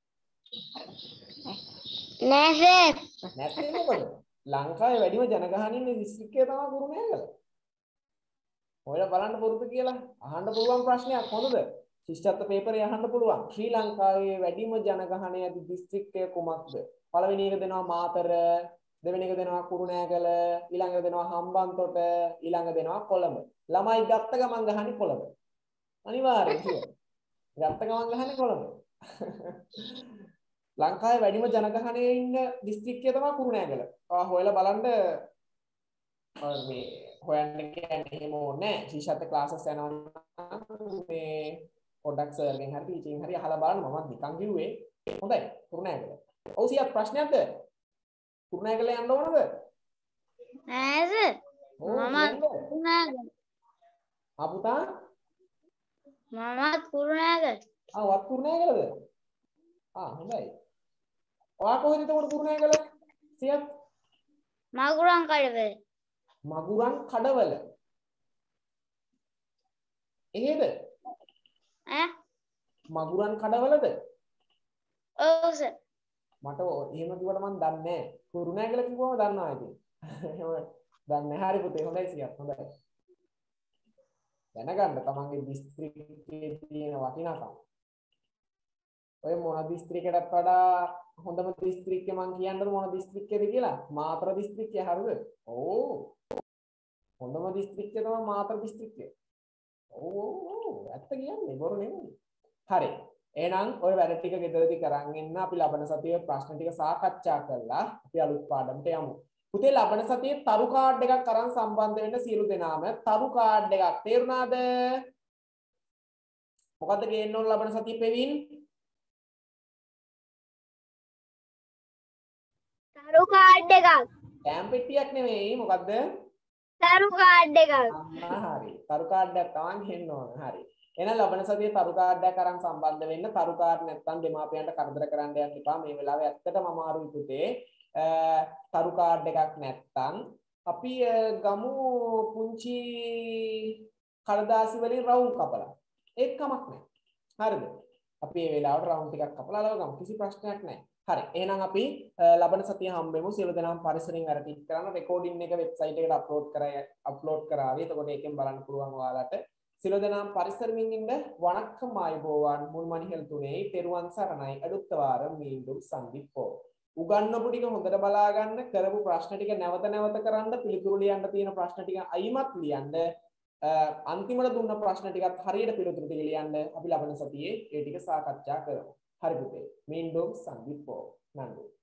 නෑ සර්. නැත්නම් මොකද? ලංකාවේ වැඩිම ජනගහනය ඉන්න දිස්ත්‍රික්කය තමයි කුරුණෑගල. ඔයාලා බලන්න පුරුදු කියලා අහන්න පුළුවන් ප්‍රශ්නයක් හොඳද? ශිෂ්ටත්ව පේපරේ අහන්න පුළුවන්. ශ්‍රී ලංකාවේ වැඩිම ජනගහනය ඇති දිස්ත්‍රික්කය කුමක්ද? පළවෙනි එක දෙනවා මාතර, දෙවෙනි එක දෙනවා කුරුණෑගල, ඊළඟ එක දෙනවා හම්බන්තොට, ඊළඟ දෙනවා කොළඹ. ළමයි ගත්ත ගමන් ගහන්නේ කොළඹ. අනිවාර්යෙන් ෂුවර්. ගත්ත ගමන් ගහන්නේ කොළඹ. ලංකාවේ වැඩිම ජනගහනය ඉන්න දිස්ත්‍රික්කය තමයි කුරුණෑගල. ඔයා හොයලා බලන්න මේ හොයන්න කියන්නේ එහෙම ඕනේ නැහැ. ශිෂ්‍යත්ව ක්ලාසස් යනවා මේ පොඩ්ඩක් සර්ගෙන් හරි ටීචර්ගෙන් හරි අහලා බලන්න. මමත් නිකන් කිව්වේ. හොඳයි. කුරුණෑගල. ඔව් සියක් ප්‍රශ්නයක්ද? කුරුණෑගල යන්න ඕනද? නෑ සර්. මමත් කුරුණෑගල. පුතා? මමත් කුරුණෑගල. වත් කුරුණෑගලද? හොඳයි. ඔයා කොහෙද එතකොට කුරුණෑගල? සියක්? මගුරන් කඩවල. මගුරන් කඩවල. එහෙද? මගුරන් කඩවලද? ඔව් සර්. මට එහෙම කිව්වට මම දන්නේ නැහැ. කුරුණෑගල කිව්වම දන්නවා ඉතින්. එහෙම දන්නේ නැහැ. හරි පුතේ හොඳයි සියක් හොඳයි. දැනගන්න තමන්ගේ දිස්ත්‍රික්කයේ තියෙන වටිනාකම. ඔය මොන දිස්ත්‍රික්කයකටත් වඩා හොඳම දිස්ත්‍රික්කය මම කියන්නද මොන දිස්ත්‍රික්කයද කියලා? මාතර දිස්ත්‍රික්කය හරිද? ඕ. හොඳම දිස්ත්‍රික්කය තමයි මාතර දිස්ත්‍රික්කය. ඔව් ඇත්ත කියන්නේ බොරු නෙමෙයි. හරි. එහෙනම් ඔය වැඩ ටික ගෙදරදී කරන් ඉන්න අපි ලබන සතියේ ප්‍රශ්න ටික සාකච්ඡා කරලා අපි අලුත් පාඩමට යමු. පුතේ ලබන සතියේ තරු කාඩ් එකක් අරන් සම්බන්ධ වෙන්න සියලු දෙනාම තරු කාඩ් එකක් තේරුණාද? මොකද්ද ගේන්න ඕන ලබන සතියේ පෙවින්? තරු කාඩ් එකක්. කැම් පෙට්ටියක් නෙමෙයි මොකද්ද? තරු කාඩ් එකක්. හරි. තරු කාඩ් එකක් තමන් ගෙන්න ඕන. හරි. එහෙනම් ලබන සතියේ තරු කාඩ් එකක් අරන් සම්බන්ධ වෙන්න. තරු කාඩ් නැත්නම් දෙමාපියන්ට කරදර කරන්න යන්න එපා. මේ වෙලාවේ ඇත්තටම අමාරුයි පුතේ. තරු කාඩ් එකක් නැත්නම් අපි ගමු පුංචි කඩදාසි වලින් රවුම් කපලා. ඒක කමක් නැහැ. හරිද? අපි මේ වෙලාවට රවුම් ටිකක් කපලා අලව ගමු. කිසි ප්‍රශ්නයක් නැහැ. හරි. එහෙනම් අපි ලබන සතිය හම්බෙමු. සියලු දෙනාම පරිසරයෙන් වැරදික් කරන්න රෙකෝඩින් එක වෙබ්සයිට් එකට අප්ලෝඩ් කරාවි. එතකොට ඒකෙන් බලන්න පුළුවන් ඔයාලට. සියලු දෙනාම පරිසරමින් ඉන්න වණක්කම් ආයුබෝවන් මුල්මනිහෙල් තුනේ තෙරුවන් සරණයි. අලුත් වාරම් මීண்டும் සම්දිප්පෝ. උගන්නපු ටික හොඳට බලා ගන්න, කරපු ප්‍රශ්න ටික නැවත නැවත කරන්න, පිළිතුරු ලියන්න තියෙන ප්‍රශ්න ටික අයිමත් ලියන්න. අන්තිමට දුන්න ප්‍රශ්න ටිකත් හරියට පිළිතුරු ටික ලියන්න. අපි ලබන සතියේ ඒ ටික සාකච්ඡා කරමු. හරි පුතේ. මීண்டும் සම්දිප්පෝ. නන්දු.